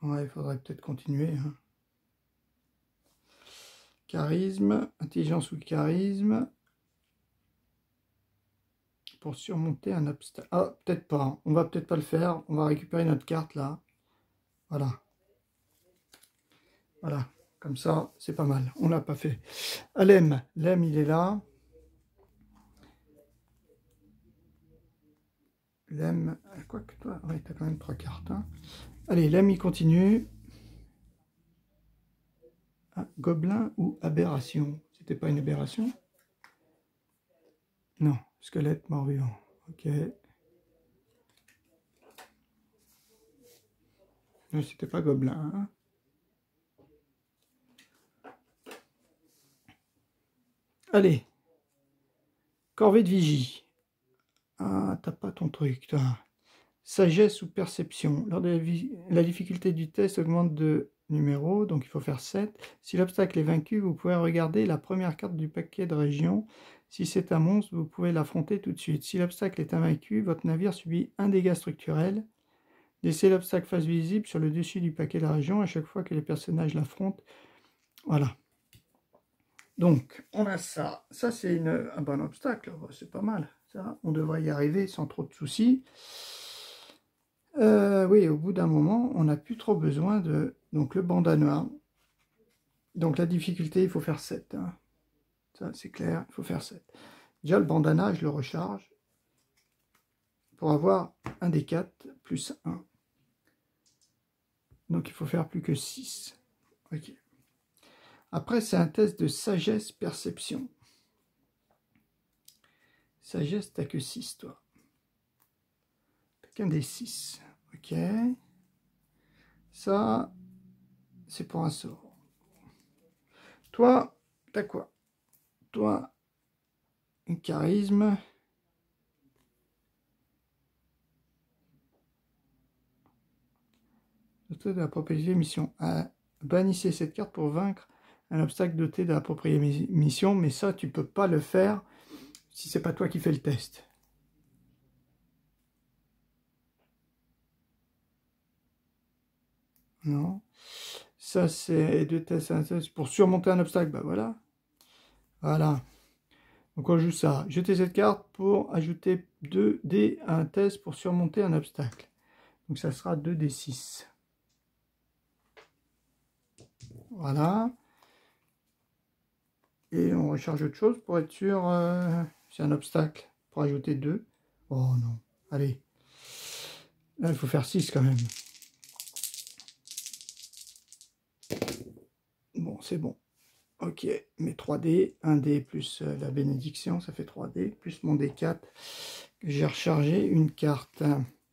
Ouais, il faudrait peut-être continuer. Hein. Charisme, intelligence ou charisme. Pour surmonter un obstacle. Ah, peut-être pas. On va peut-être pas le faire. On va récupérer notre carte là. Voilà. Voilà. Comme ça, c'est pas mal. On l'a pas fait. Alem. Lem, il est là. Lem. Quoi que toi. Oui, t'as quand même 3 cartes. Hein. Allez, Lem, il continue. Ah, gobelin ou aberration. C'était pas une aberration? Non. Squelette mort-vivant. Ok. Non, c'était pas gobelin. Hein. Allez. Corvée de vigie. Ah, t'as pas ton truc, toi. Sagesse ou perception. Lors de la difficulté du test augmente de numéro, donc il faut faire 7. Si l'obstacle est vaincu, vous pouvez regarder la première carte du paquet de région. Si c'est un monstre, vous pouvez l'affronter tout de suite. Si l'obstacle est invaincu, votre navire subit un dégât structurel. Laissez l'obstacle face visible sur le dessus du paquet de la région à chaque fois que les personnages l'affrontent. Voilà. Donc, on a ça. Ça, c'est un bon obstacle. C'est pas mal. Ça, on devrait y arriver sans trop de soucis. Oui, au bout d'un moment, on n'a plus trop besoin de... Donc, le bandana. Donc, la difficulté, il faut faire 7. Hein. Ça, c'est clair, il faut faire 7. Déjà, le bandana, je le recharge pour avoir un des 4 plus 1. Donc, il faut faire plus que 6. Ok. Après, c'est un test de sagesse-perception. Sagesse, t'as que 6, toi. T'as qu'un des 6. Ok. Ça, c'est pour un sort. Toi, t'as quoi? Toi, un charisme. Doté de l'appropriée mission. Bannissez cette carte pour vaincre un obstacle doté de l'appropriée mission, mais ça, tu peux pas le faire si c'est pas toi qui fais le test. Non. Ça, c'est deux tests, un test pour surmonter un obstacle. Bah voilà. Voilà. Donc on joue ça. Jetez cette carte pour ajouter 2 dés à un test pour surmonter un obstacle. Donc ça sera 2 d 6. Voilà. Et on recharge autre chose pour être sûr. C'est un obstacle pour ajouter 2. Oh non. Allez. Là, il faut faire 6 quand même. Bon, c'est bon. Ok, mes 3D, 1D plus la bénédiction, ça fait 3D, plus mon D4. J'ai rechargé une carte.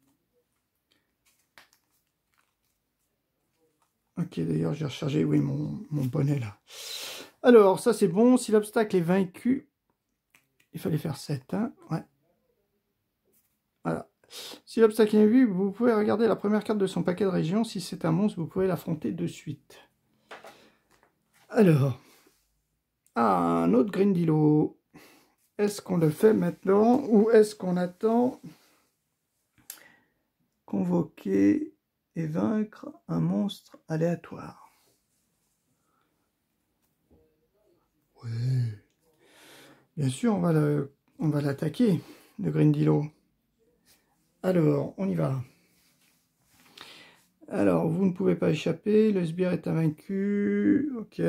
Ok, d'ailleurs, j'ai rechargé, oui, mon bonnet là. Alors, ça c'est bon. Si l'obstacle est vaincu, il fallait faire 7. Hein, ouais. Voilà. Si l'obstacle est vaincu, vous pouvez regarder la première carte de son paquet de région. Si c'est un monstre, vous pouvez l'affronter de suite. Alors, un autre Grindilo. Est-ce qu'on le fait maintenant ou est-ce qu'on attend? Convoquer et vaincre un monstre aléatoire. Oui. Bien sûr, on va l'attaquer, le Grindilo. Alors, on y va. Alors, vous ne pouvez pas échapper. Le sbire est invaincu. Ok.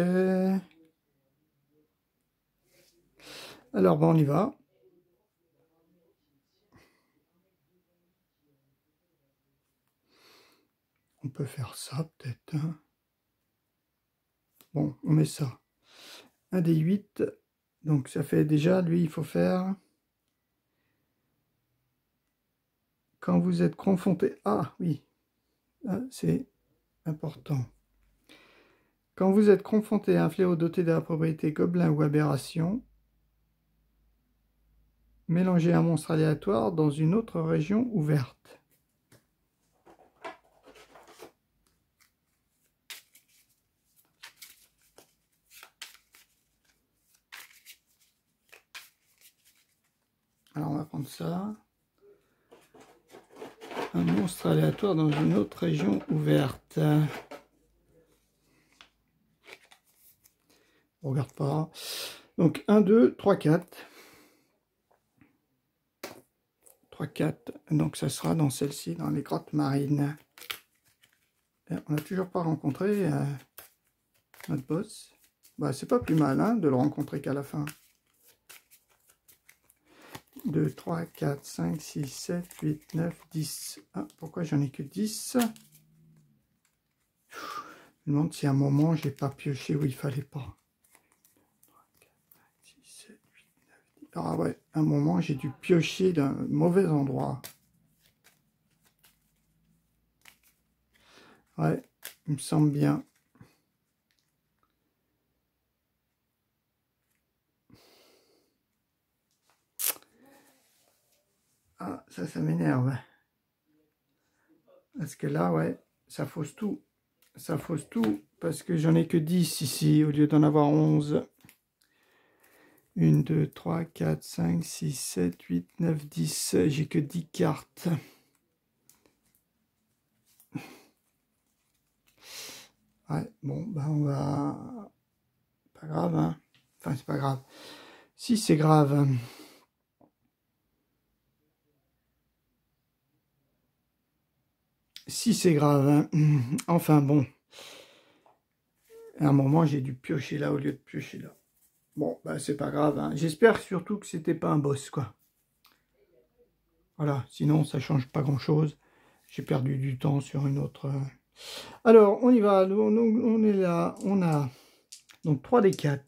Alors, bon, on y va. On peut faire ça, peut-être. Hein. Bon, on met ça. Un des 8. Donc, ça fait déjà, lui, il faut faire... Quand vous êtes confronté... Ah, oui. Ah, c'est important. Quand vous êtes confronté à un fléau doté de la propriété gobelin ou aberration, mélangez un monstre aléatoire dans une autre région ouverte. Alors on va prendre ça. Un monstre aléatoire dans une autre région ouverte. On regarde pas. Donc 1, 2, 3, 4. 3, 4. Donc ça sera dans celle-ci, dans les grottes marines. Et on n'a toujours pas rencontré notre boss. Bah, c'est pas plus mal hein, de le rencontrer qu'à la fin. 2, 3, 4, 5, 6, 7, 8, 9, 10. Ah, pourquoi j'en ai que 10? Je me demande si à un moment j'ai pas pioché où il fallait pas. 3, 4, 5, 6, 7, 8, 9, 10. Ah ouais, à un moment j'ai dû piocher d'un mauvais endroit. Ouais, il me semble bien. Ah, ça m'énerve. Parce que là, ouais, ça fausse tout. Ça fausse tout parce que j'en ai que 10 ici au lieu d'en avoir 11. 1, 2, 3, 4, 5, 6, 7, 8, 9, 10. J'ai que 10 cartes. Ouais, bon, ben on va... Pas grave, hein. Enfin, c'est pas grave. Si, c'est grave. Si, c'est grave, hein. Enfin, bon. À un moment, j'ai dû piocher là au lieu de piocher là. Bon, ben c'est pas grave, hein. J'espère surtout que c'était pas un boss, quoi. Voilà, sinon, ça change pas grand-chose. J'ai perdu du temps sur une autre... Alors, on y va. On est là. On a donc 3D4.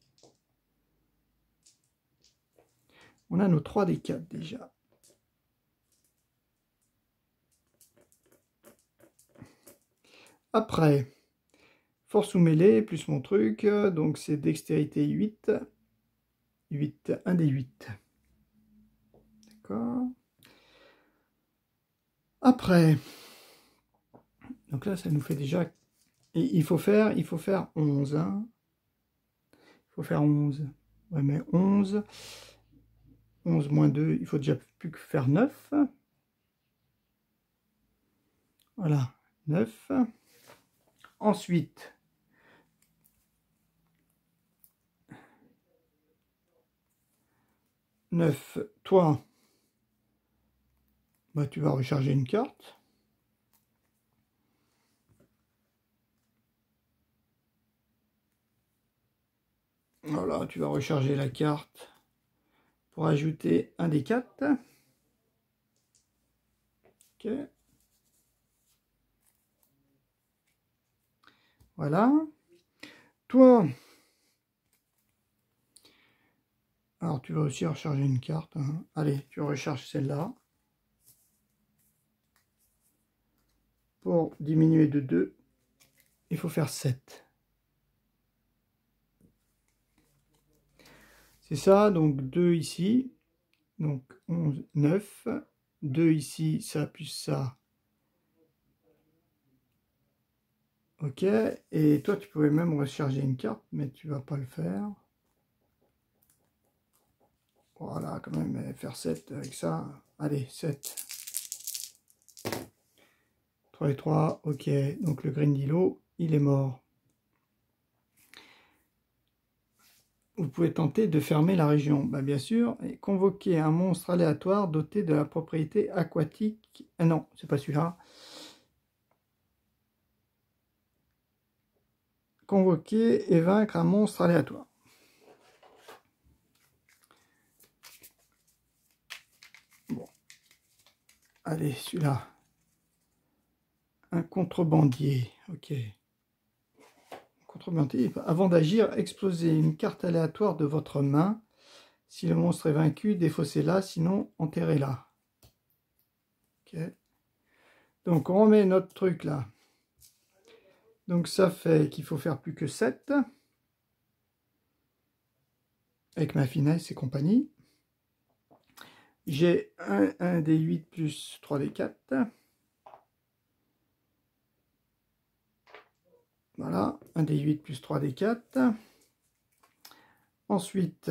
On a nos 3D4 déjà. Après, force ou mêlée, plus mon truc. Donc, c'est dextérité 8. 8, 1 des 8. D'accord. Après, donc là, ça nous fait déjà... Et il faut faire 11. Hein. Il faut faire 11. Ouais, mais 11... 11 moins 2, il faut déjà plus que faire 9. Voilà, 9. Ensuite, toi, bah, tu vas recharger une carte. Voilà, tu vas recharger la carte pour ajouter un des 4. Ok. Voilà. Toi, alors tu vas aussi recharger une carte. Hein. Allez, tu recharges celle-là. Pour diminuer de 2, il faut faire 7. C'est ça, donc 2 ici. Donc 11, 9. 2 ici, ça plus ça. Ok, et toi tu pouvais même recharger une carte, mais tu vas pas le faire. Voilà, quand même, faire 7 avec ça. Allez, 7. 3 et 3, ok. Donc le Grindilo, il est mort. Vous pouvez tenter de fermer la région. Bah, bien sûr, et convoquer un monstre aléatoire doté de la propriété aquatique. Ah non, c'est pas celui-là. Convoquer et vaincre un monstre aléatoire. Bon. Allez, celui-là. Un contrebandier. Ok. Contrebandier. Avant d'agir, explosez une carte aléatoire de votre main. Si le monstre est vaincu, défaussez-la, sinon enterrez-la. Ok. Donc on remet notre truc là. Donc ça fait qu'il faut faire plus que 7. Avec ma finesse et compagnie. J'ai un des 8 plus 3 des 4. Voilà, un des 8 plus 3 des 4. Ensuite,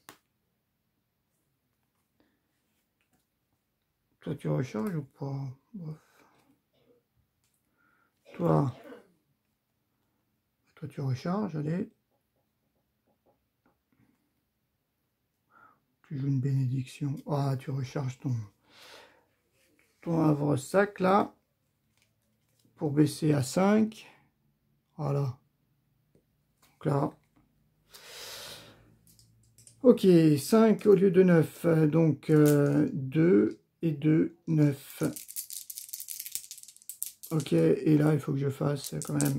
toi tu recharges ou pas? Bof. Toi, tu recharges, allez. Tu joues une bénédiction. Ah, tu recharges ton havre-sac là. Pour baisser à 5. Voilà. Donc là. Ok, 5 au lieu de 9. Donc 2 et 2, 9. Ok, et là, il faut que je fasse quand même...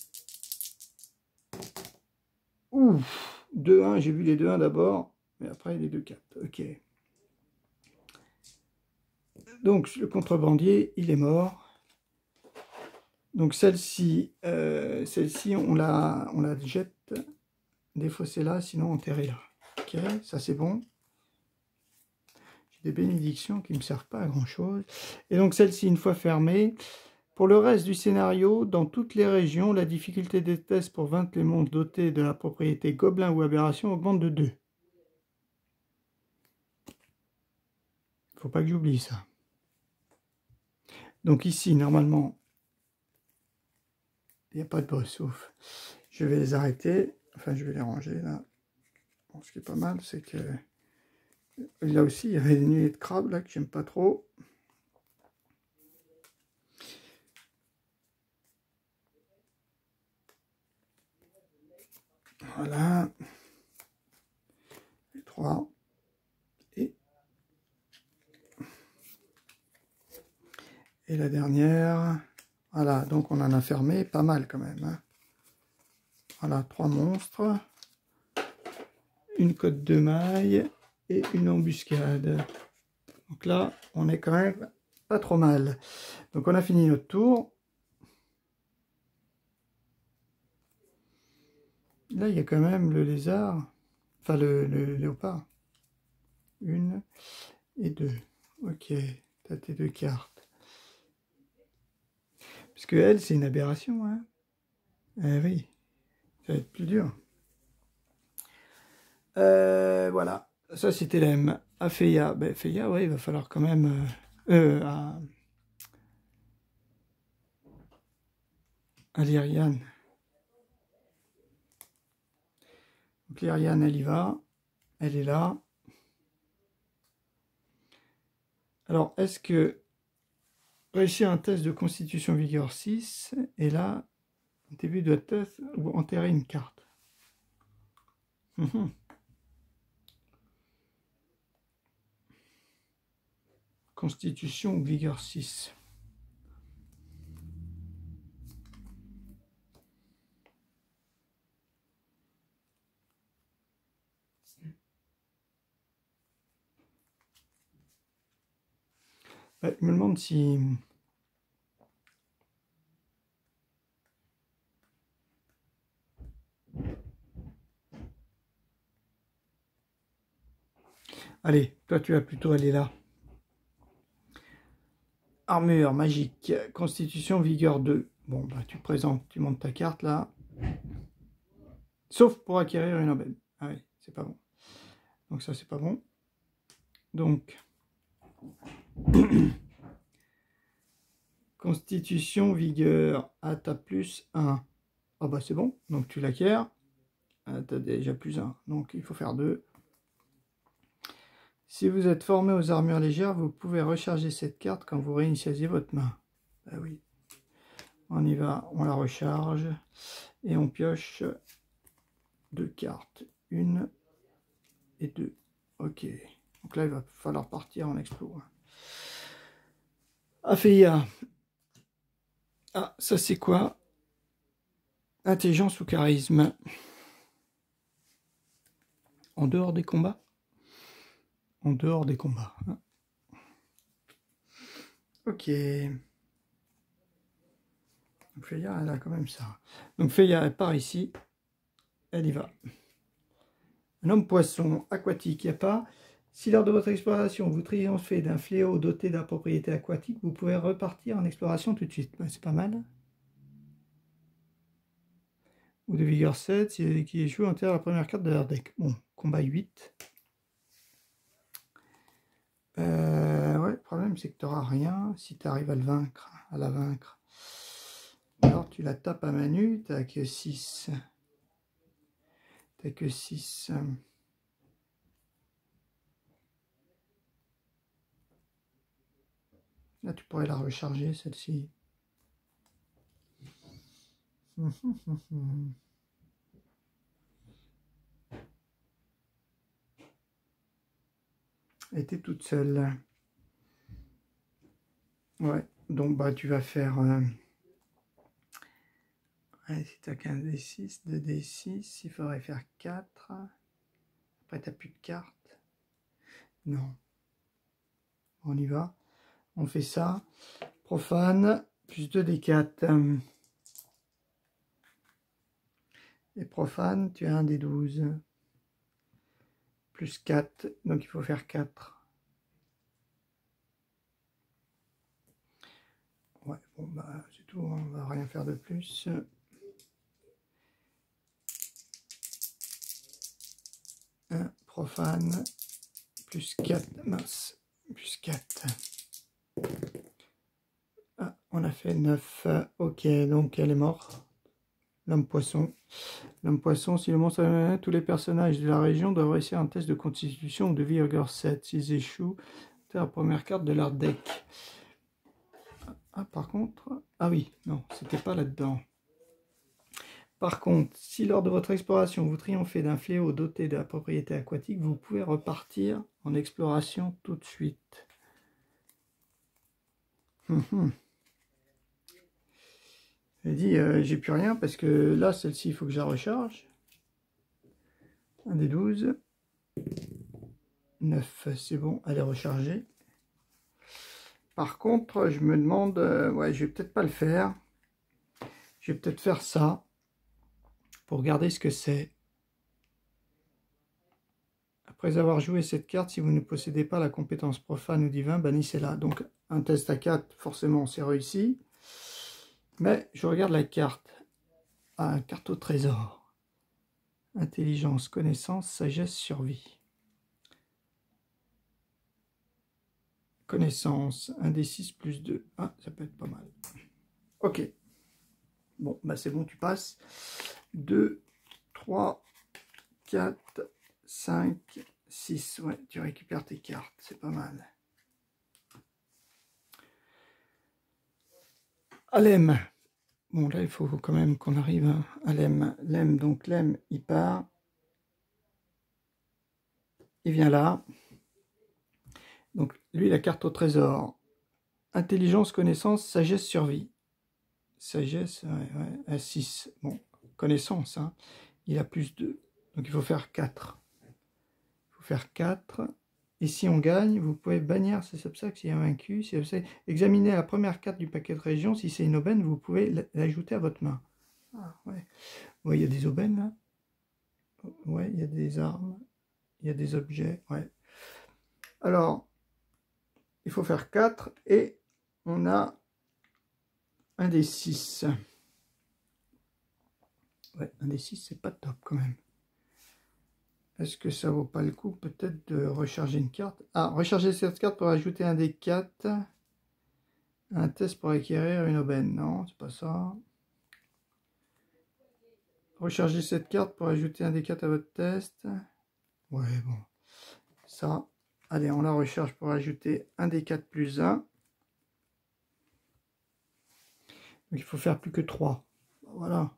Ouf, 2, 1, j'ai vu les 2, 1 d'abord, mais après les 2, 4. Ok. Donc, le contrebandier, il est mort. Donc, celle-ci, on la jette, défaussez-la, sinon enterrez-la. Ok, ça c'est bon. J'ai des bénédictions qui ne me servent pas à grand-chose. Et donc, celle-ci, une fois fermée... Pour le reste du scénario, dans toutes les régions, la difficulté des tests pour vaincre les monstres dotés de la propriété gobelin ou aberration augmente de 2. Faut pas que j'oublie ça. Donc ici, normalement, il n'y a pas de boss, sauf je vais les arrêter. Enfin, je vais les ranger là. Bon, ce qui est pas mal, c'est que là aussi, il y avait des nuées de crabes là que j'aime pas trop. Voilà. Les 3. Et la dernière. Voilà, donc on en a fermé pas mal quand même. Hein. Voilà, 3 monstres. Une cotte de maille et une embuscade. Donc là, on est quand même pas trop mal. Donc on a fini notre tour. Là, il y a quand même le lézard, enfin le léopard. 1 et 2. Ok, t'as tes 2 cartes. Parce que elle, c'est une aberration, hein. Eh oui, ça va être plus dur. Voilà, ça c'était l'M. À Feya, ben Feya, ouais, il va falloir quand même... à Lyriane. Donc Lyriane, elle y va. Elle est là. Alors, est-ce que réussir un test de constitution vigueur 6, et là, début de test, ou enterrer une carte. Constitution ou vigueur 6. Ouais, je me demande si... Allez, toi tu vas plutôt aller là. Armure magique, constitution vigueur 2. Bon, bah tu présentes, tu montes ta carte là. Sauf pour acquérir une aubaine. Ah oui, c'est pas bon. Donc ça c'est pas bon. Donc... Constitution vigueur. Ah, t'as plus 1. Ah bah c'est bon, donc tu l'acquiers. Ah, t'as déjà plus 1, donc il faut faire 2. Si vous êtes formé aux armures légères, vous pouvez recharger cette carte quand vous réinitialisez votre main. Ah oui. On y va, on la recharge et on pioche 2 cartes. 1 et 2. Ok. Donc là, il va falloir partir en explo. Afeya. Ah, ça c'est quoi? Intelligence ou charisme. En dehors des combats? En dehors des combats. Ok. Donc Feya, elle a quand même ça. Donc Feya, elle part ici. Elle y va. Un homme poisson aquatique, il n'y a pas. Si lors de votre exploration, vous triomphez d'un fléau doté d'un propriété aquatique, vous pouvez repartir en exploration tout de suite. Ben, c'est pas mal. Ou de vigueur 7, qui échoue enterre la première carte de leur deck. Bon, combat 8. Ouais, le problème c'est que tu n'auras rien si tu arrives à le vaincre, à la vaincre. Alors tu la tapes à main nue, tu n'as que 6. T'as que 6. Là tu pourrais la recharger celle-ci. Elle était toute seule. Ouais, donc bah tu vas faire... Ouais, si t'as qu'un D6, 2D6, il faudrait faire 4. Après t'as plus de cartes. Non. On y va. On fait ça. Profane, plus 2D4. Et profane, tu as un D12. Plus 4, donc il faut faire 4. Ouais, bon bah c'est tout, on va rien faire de plus. Un profane, plus 4, mince, plus 4. Ah, on a fait 9. Ok, donc elle est morte. L'homme poisson. L'homme poisson, si le monstre est tous les personnages de la région doivent réussir un test de constitution ou de vigueur 7. S'ils échouent, c'est la première carte de leur deck. Ah, par contre... Ah oui, non, c'était pas là-dedans. Par contre, si lors de votre exploration, vous triomphez d'un fléau doté de la propriété aquatique, vous pouvez repartir en exploration tout de suite. J'ai dit, j'ai plus rien parce que là, celle-ci, il faut que je la recharge. Un des 12. 9, c'est bon, elle est rechargée. Par contre, je me demande, ouais, je vais peut-être pas le faire. Je vais peut-être faire ça pour regarder ce que c'est. Après avoir joué cette carte, si vous ne possédez pas la compétence profane ou divin, bannissez-la. Donc un test à 4, forcément, c'est réussi. Mais je regarde la carte. Ah, une carte au trésor. Intelligence, connaissance, sagesse, survie. Connaissance, 1 des 6 plus 2. Ah, ça peut être pas mal. Ok. Bon, bah c'est bon, tu passes. 2, 3, 4, 5, 6. Ouais, tu récupères tes cartes. C'est pas mal. Alem. Bon, là, il faut quand même qu'on arrive à Lem. Lem, donc Lem, il part. Il vient là. Donc, lui, la carte au trésor. Intelligence, connaissance, sagesse, survie. Sagesse, ouais, à 6. Bon, connaissance, hein. Il a plus 2. Donc, il faut faire 4. Il faut faire 4. Et si on gagne, vous pouvez bannir ces obstacles s'il y a vaincu. Si examinez la première carte du paquet de région. Si c'est une aubaine, vous pouvez l'ajouter à votre main. Ah, ouais. Ouais, il y a des aubaines, là. Ouais, il y a des armes. Il y a des objets, ouais. Alors, il faut faire 4 et on a un des 6. Ouais, un des 6, c'est pas top quand même. Est-ce que ça vaut pas le coup peut-être de recharger une carte? Ah, recharger cette carte pour ajouter un des 4. Un test pour acquérir une aubaine. Non, c'est pas ça. Recharger cette carte pour ajouter un des 4 à votre test. Ouais, bon. Ça, allez, on la recharge pour ajouter un des 4 plus 1. Donc il faut faire plus que 3. Voilà.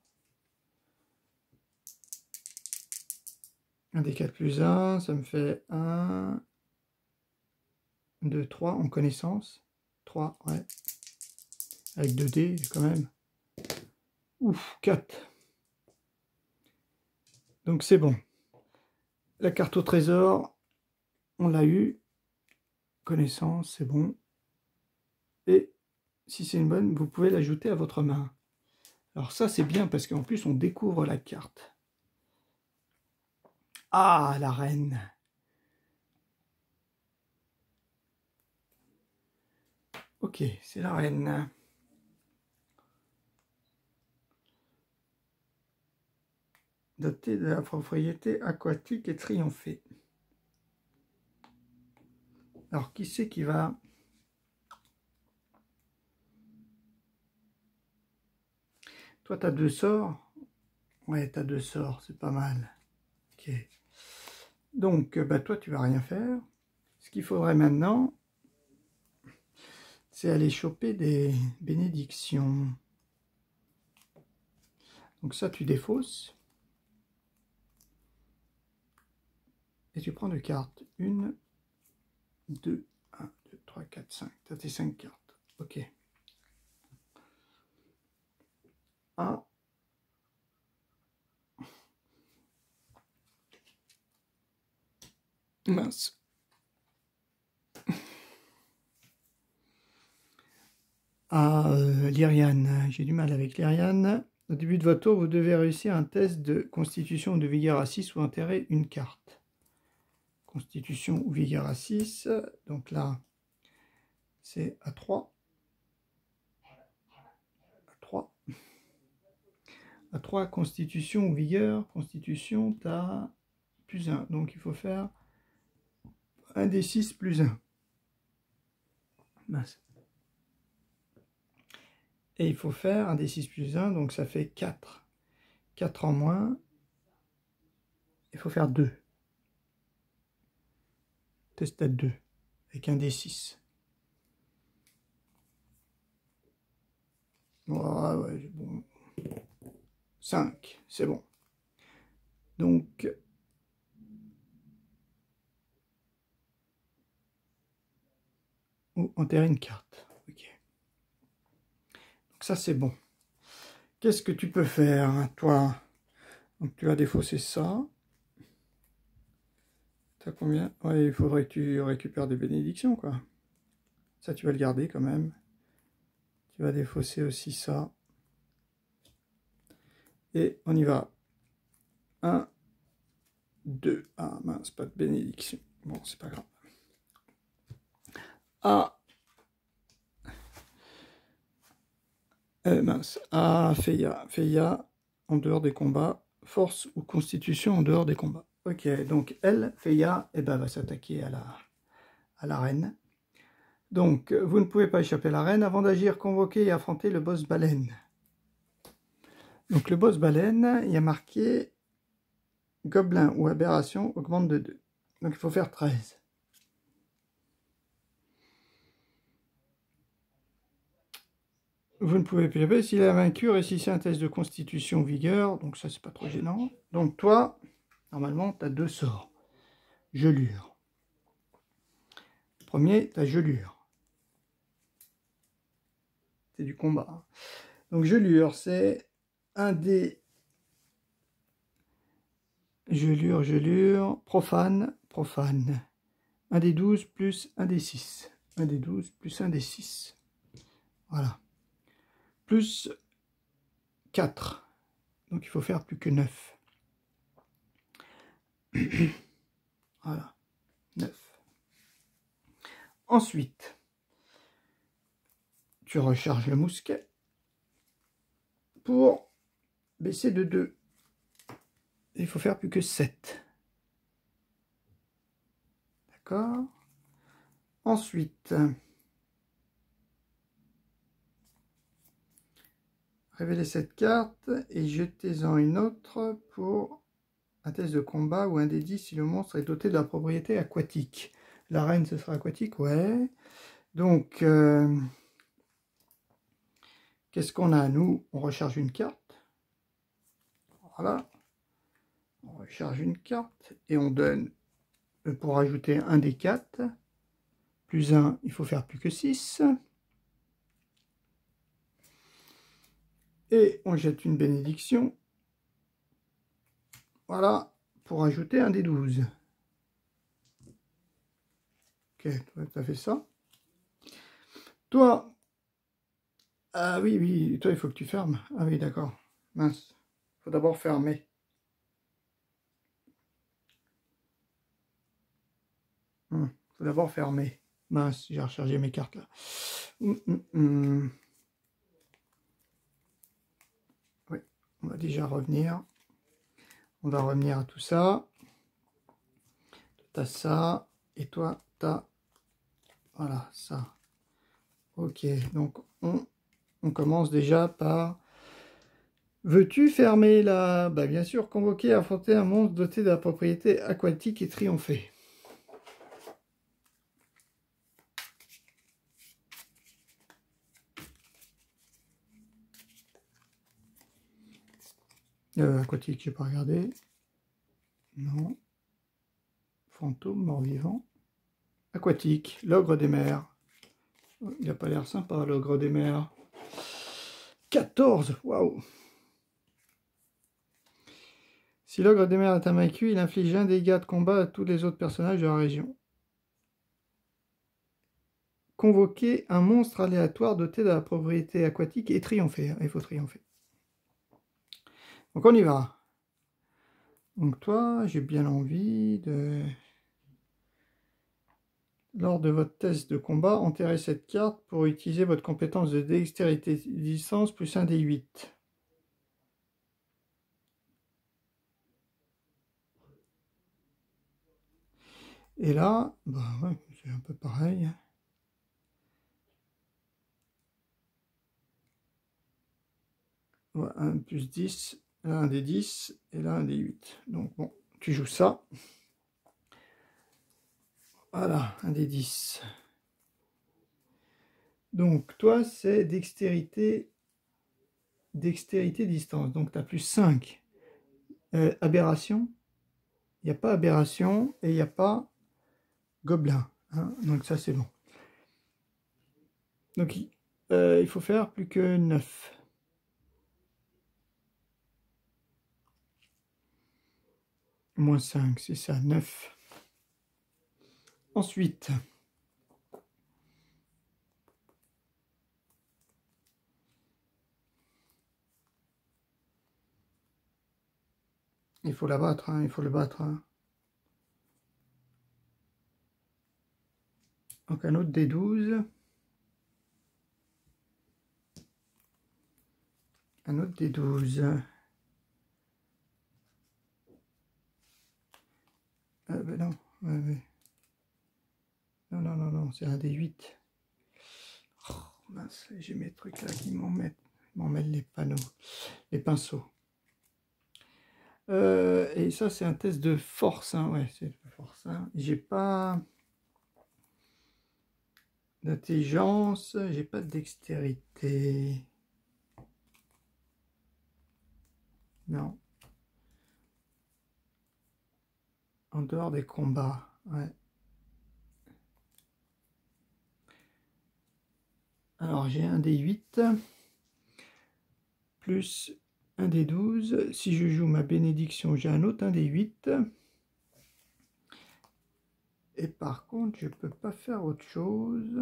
Un des 4 plus 1, ça me fait 1, 2, 3 en connaissance. 3, ouais. Avec 2 dés quand même. Ouf, 4. Donc c'est bon. La carte au trésor, on l'a eu. Connaissance, c'est bon. Et si c'est une bonne, vous pouvez l'ajouter à votre main. Alors ça c'est bien parce qu'en plus on découvre la carte. Ah, la reine. Ok, c'est la reine. Dotée de la propriété aquatique et triomphée. Alors, qui c'est qui va... Toi, tu as 2 sorts. Ouais, tu as 2 sorts, c'est pas mal. Ok. Donc, bah, toi, tu vas rien faire. Ce qu'il faudrait maintenant, c'est aller choper des bénédictions. Donc ça, tu défausses. Et tu prends 2 cartes. 1, 2, 1, 2, 3, 4, 5. Tu as tes 5 cartes. Ok. Ah. Mince. Ah, Lyriane. J'ai du mal avec Lyriane. Au début de votre tour, vous devez réussir un test de constitution ou de vigueur à 6 ou enterrer une carte. Constitution ou vigueur à 6. Donc là, c'est à 3. À 3. À 3, constitution ou vigueur. Constitution, tu as plus 1. Donc il faut faire un des 6 plus 1. Mince. Et il faut faire un des 6 plus 1, donc ça fait 4. 4 en moins. Il faut faire 2. Test à 2, avec un des 6. Oh, ouais, bon. 5, c'est bon. Donc, ou enterrer une carte. Ok. Donc ça, c'est bon. Qu'est-ce que tu peux faire, toi? Donc tu vas défausser ça. T'as combien? Ouais, il faudrait que tu récupères des bénédictions, quoi. Ça, tu vas le garder quand même. Tu vas défausser aussi ça. Et on y va. 1, 2. Ah mince, pas de bénédiction. Bon, c'est pas grave. Ah. Mince. Ah, Feya. Feya, en dehors des combats. Force ou constitution en dehors des combats. Ok, donc elle, Feya, eh ben, va s'attaquer à la reine. Donc, vous ne pouvez pas échapper à la reine. Avant d'agir, convoquer et affronter le boss baleine. Donc, le boss baleine, il y a marqué gobelin ou aberration augmente de 2. Donc, il faut faire 13. Vous ne pouvez plus échapper. S'il a vaincu, réussissez un test de constitution vigueur. Donc, ça, c'est pas trop gênant. Donc, toi, normalement, tu as 2 sorts. Gelure. Premier, tu as gelure. C'est du combat. Donc, gelure, c'est un des... Gelure, profane, profane. 1 des 12 plus 1 des 6. 1 des 12 plus 1 des 6. Voilà. Plus 4. Donc il faut faire plus que 9. Voilà. 9. Ensuite, tu recharges le mousquet pour baisser de 2. Il faut faire plus que 7. D'accord? Ensuite, révélez cette carte et jetez-en une autre pour un test de combat ou un des 10 si le monstre est doté de la propriété aquatique. La reine, ce sera aquatique, ouais. Donc, qu'est-ce qu'on a? Nous, on recharge une carte. Voilà. On recharge une carte et on donne, pour ajouter un des 4, plus 1, il faut faire plus que 6. Et on jette une bénédiction. Voilà, pour ajouter un des 12. Ok, toi, tu as fait ça. Toi, ah oui, oui, toi, il faut que tu fermes. Ah oui, d'accord. Mince. Il faut d'abord fermer. Il faut d'abord fermer. Mince, j'ai rechargé mes cartes là. Oui, on va déjà revenir. On va revenir à tout ça. Tu as ça. Et toi, tu as Voilà, ça. Ok, donc on commence déjà par... Veux-tu fermer la... Bah bien sûr, convoquer, affronter un monstre doté de la propriété aquatique et triompher. Aquatique, j'ai pas regardé. Non. Fantôme, mort-vivant. Aquatique, l'ogre des mers. Il n'a pas l'air sympa, l'ogre des mers. 14, waouh! Si l'ogre des mers est invaincu, il inflige un dégât de combat à tous les autres personnages de la région. Convoquer un monstre aléatoire doté de la propriété aquatique et triompher. Il faut triompher. Donc on y va. Donc toi, j'ai bien envie de... Lors de votre test de combat, enterrez cette carte pour utiliser votre compétence de dextérité distance plus 1 des 8. Et là, bah ouais, c'est un peu pareil. Ouais, 1 plus 10, là un des 10 et là un des 8. Donc bon, tu joues ça. Voilà, un des 10. Donc toi, c'est dextérité distance. Donc tu as plus 5. Aberration, il n'y a pas aberration et il n'y a pas gobelin. Hein, donc ça, c'est bon. Donc il faut faire plus que 9. Moins 5, c'est ça, 9. Ensuite, il faut la battre, hein, il faut le battre. Hein. Donc un autre des 12. Un autre des 12. Ben non, ouais. Non, non, non, non, c'est un des 8. Oh, mince, j'ai mes trucs là qui m'emmêlent les panneaux, les pinceaux. Et ça, c'est un test de force, hein. Ouais, c'est de force. Hein. J'ai pas d'intelligence, j'ai pas de dextérité. Non. En dehors des combats, ouais. Alors, j'ai un des 8, plus un des 12. Si je joue ma bénédiction, j'ai un autre un des 8. Et par contre, je peux pas faire autre chose.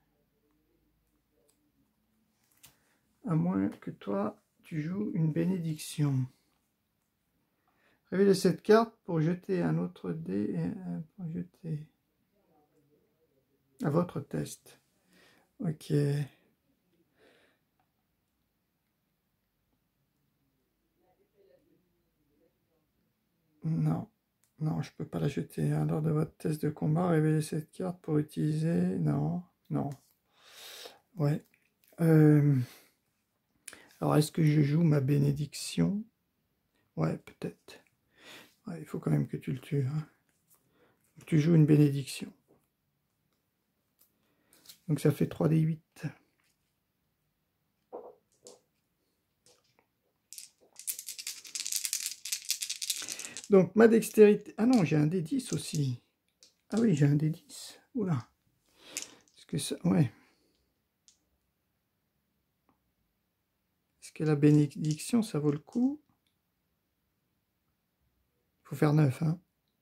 À moins que toi, tu joues une bénédiction. Révélez cette carte pour jeter un autre dé et pour jeter à votre test. Ok. Non. Non, je peux pas la jeter. Hein. Lors de votre test de combat, révélez cette carte pour utiliser... Non. Non. Ouais. Alors, est-ce que je joue ma bénédiction? Ouais, peut-être. Ouais, il faut quand même que tu le tues. Hein. Tu joues une bénédiction. Donc ça fait 3 des 8. Donc ma dextérité... Ah non, j'ai un des 10 aussi. Ah oui, j'ai un des 10. Oula. Est-ce que ça... Ouais. Est-ce que la bénédiction, ça vaut le coup? Il faut faire 9. Hein.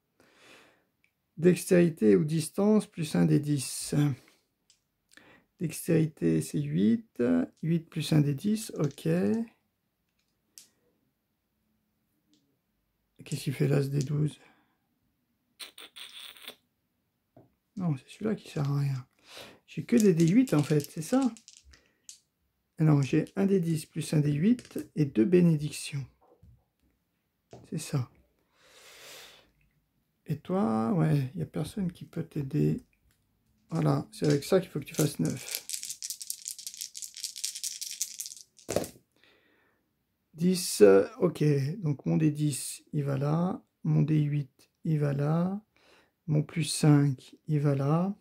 Dextérité ou distance, plus un des 10. Dextérité, c'est 8. 8 plus un des 10, ok. Qu'est-ce qu'il fait l'as des 12? Non, c'est celui-là qui sert à rien. J'ai que des D8 en fait, c'est ça? Non, j'ai un des 10 plus un des 8 et 2 bénédictions. C'est ça. Et toi, ouais, il n'y a personne qui peut t'aider. Voilà, c'est avec ça qu'il faut que tu fasses 9. 10, ok, donc mon D10, il va là, mon D8, il va là, mon plus 5, il va là,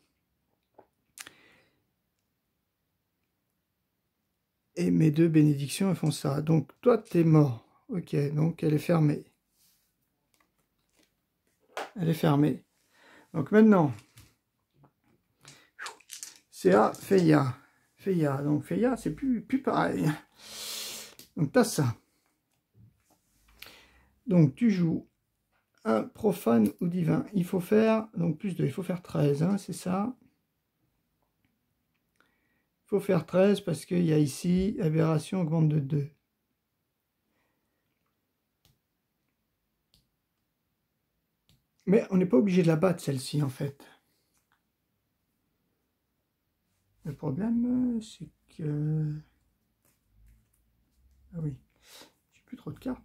et mes deux bénédictions, elles font ça. Donc toi, t'es mort. Ok, donc elle est fermée. Elle est fermée. Donc maintenant, c'est à Feya. Feya, donc Feya, c'est plus pareil. Donc t'as ça. Donc tu joues un profane ou divin. Il faut faire, donc plus 2, il faut faire 13, hein, c'est ça. Il faut faire 13 parce qu'il y a ici, aberration augmente de 2. Mais on n'est pas obligé de la battre celle-ci en fait. Le problème, c'est que... Ah oui, j'ai plus trop de cartes.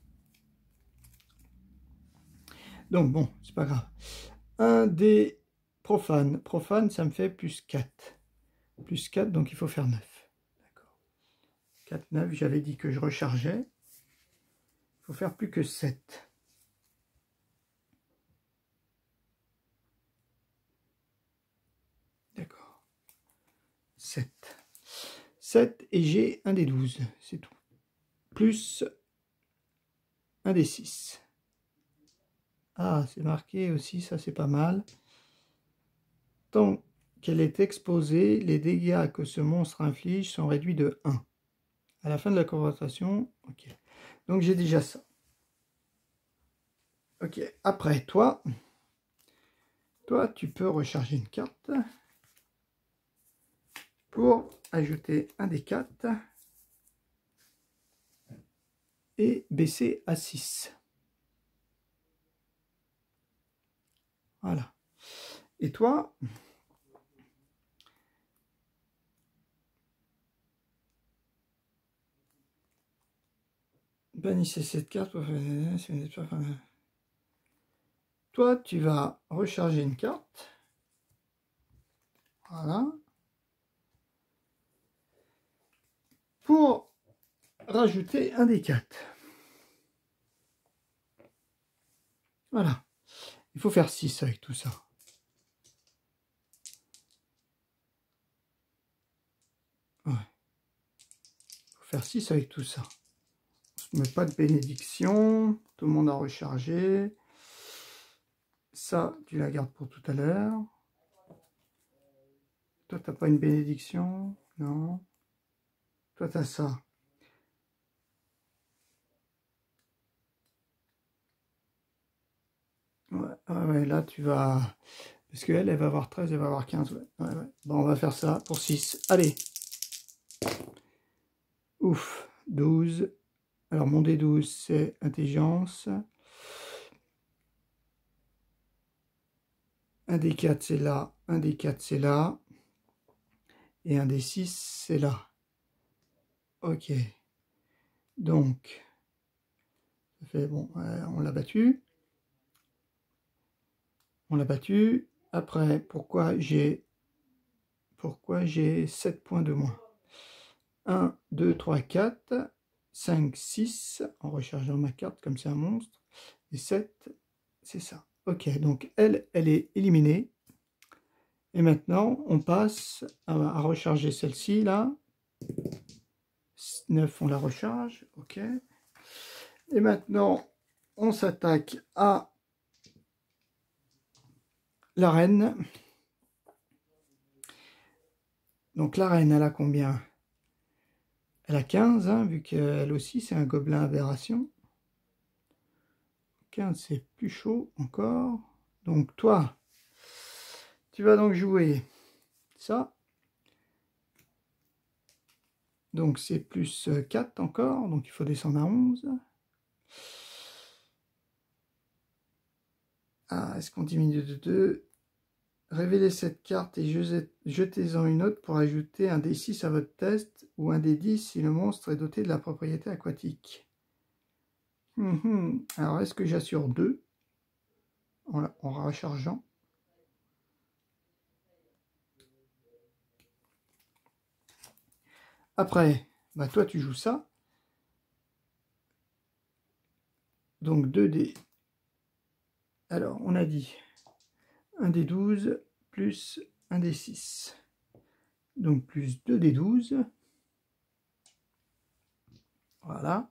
Donc bon, c'est pas grave. Un des profanes. Profane, ça me fait plus 4. Plus 4, donc il faut faire 9. D'accord. 4, 9, j'avais dit que je rechargeais. Il faut faire plus que 7. D'accord. 7. 7 et j'ai un des 12, c'est tout. Plus un des 6. Ah, c'est marqué aussi, ça c'est pas mal. Tant qu'elle est exposée, les dégâts que ce monstre inflige sont réduits de 1. À la fin de la conversation, ok. Donc j'ai déjà ça. Ok, après toi, tu peux recharger une carte pour ajouter un des 4 et baisser à 6. Voilà. Et toi, bannissez cette carte pour faire... Toi, tu vas recharger une carte. Voilà. Pour rajouter un des 4. Voilà. Il faut faire 6 avec tout ça. Ouais. Il faut faire 6 avec tout ça. On ne met pas de bénédiction. Tout le monde a rechargé. Ça, tu la gardes pour tout à l'heure. Toi, tu n'as pas une bénédiction? Non. Toi, tu as ça. Ouais, là, tu vas... Parce qu'elle, elle va avoir 13, elle va avoir 15. Ouais. Bon, on va faire ça pour 6. Allez. Ouf. 12. Alors, mon D12, c'est intelligence. Un des 4, c'est là. Un des 4, c'est là. Et un des 6, c'est là. Ok. Donc, ça fait bon, on l'a battu. On l'a battu. Après, pourquoi j'ai 7 points de moins? 1, 2, 3, 4, 5, 6, en rechargeant ma carte comme c'est un monstre. Et 7, c'est ça. Ok, donc elle est éliminée. Et maintenant, on passe à recharger celle-ci, là. 9, on la recharge. Ok. Et maintenant, on s'attaque à la reine. Donc la reine, elle a combien? Elle a 15, hein, vu qu'elle aussi, c'est un gobelin aberration. 15, c'est plus chaud encore. Donc toi, tu vas donc jouer ça. Donc c'est plus 4 encore, donc il faut descendre à 11. Ah, est-ce qu'on diminue de 2? Révélez cette carte et jetez-en une autre pour ajouter un D6 à votre test ou un D10 si le monstre est doté de la propriété aquatique. Alors, est-ce que j'assure 2 en rechargeant? Après, bah toi tu joues ça. Donc 2 dés. Alors, on a dit 1 des 12 plus 1 des 6. Donc plus 2 des 12. Voilà.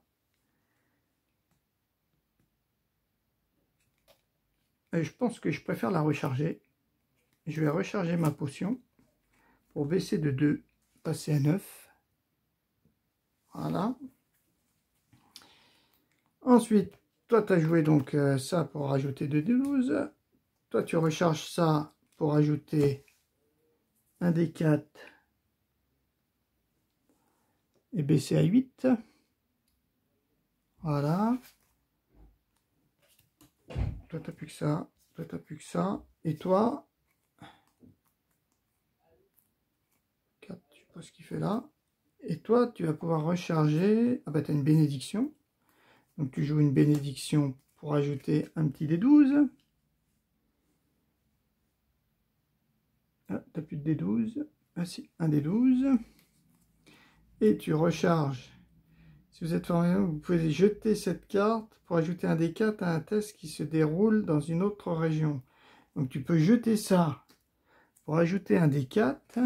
Et je pense que je préfère la recharger. Je vais recharger ma potion pour baisser de 2, passer à 9. Voilà. Ensuite, toi, tu as joué donc ça pour rajouter 2 des 12. Toi, tu recharges ça pour ajouter 1 des 4 et baisser à 8. Voilà. Toi, tu n'as plus que ça. Toi, tu n'as plus que ça. Et toi, 4, je ne sais pas ce qu'il fait là. Et toi, tu vas pouvoir recharger. Ah bah, tu as une bénédiction. Donc, tu joues une bénédiction pour ajouter un petit des 12. Ah, tu n'as plus de des 12. Ah si, un des 12. Et tu recharges. Si vous êtes formé, vous pouvez jeter cette carte pour ajouter un des 4 à un test qui se déroule dans une autre région. Donc tu peux jeter ça pour ajouter un des 4.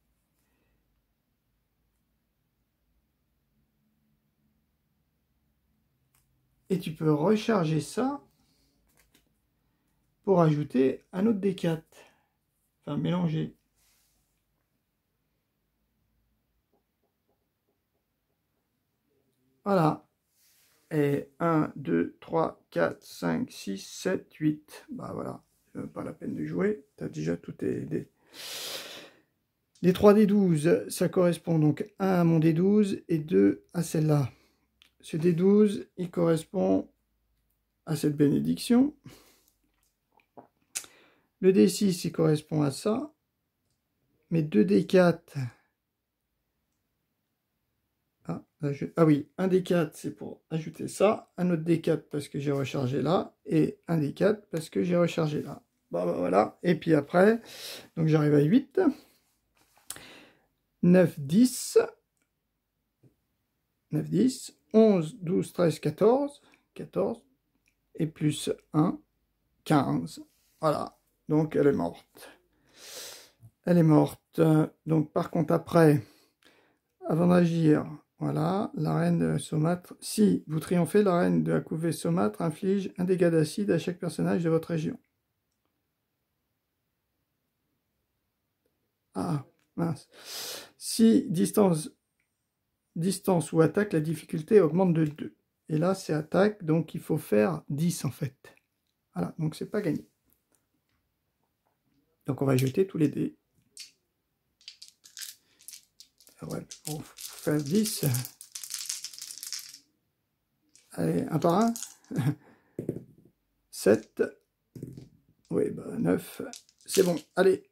Et tu peux recharger ça pour ajouter un autre des 4. Enfin, mélanger. Voilà. Et 1, 2, 3, 4, 5, 6, 7, 8. Bah voilà. Pas la peine de jouer. Tu as déjà tous tes dés. Les 3 des 12, ça correspond donc 1 à mon des 12 et 2 à celle-là. Ce des 12, il correspond à cette bénédiction. Le D6, il correspond à ça. Mes 2 D4. Ah oui, un D4, c'est pour ajouter ça. Un autre D4 parce que j'ai rechargé là. Et un D4 parce que j'ai rechargé là. Bon, bah, voilà. Et puis après, donc j'arrive à 8. 9, 10. 9, 10. 11, 12, 13, 14. 14. Et plus 1, 15. Voilà. Donc elle est morte. Elle est morte. Donc par contre après, avant d'agir, voilà, la reine de Saumâtre. Si vous triomphez, la reine de la couvée Saumâtre inflige un dégât d'acide à chaque personnage de votre région. Ah, mince. Si distance ou attaque, la difficulté augmente de 2. Et là, c'est attaque, donc il faut faire 10 en fait. Voilà, donc c'est pas gagné. Donc on va jeter tous les dés. Ouais, pour faire 10. Allez, un par un. 7. Oui, bah 9. C'est bon, allez.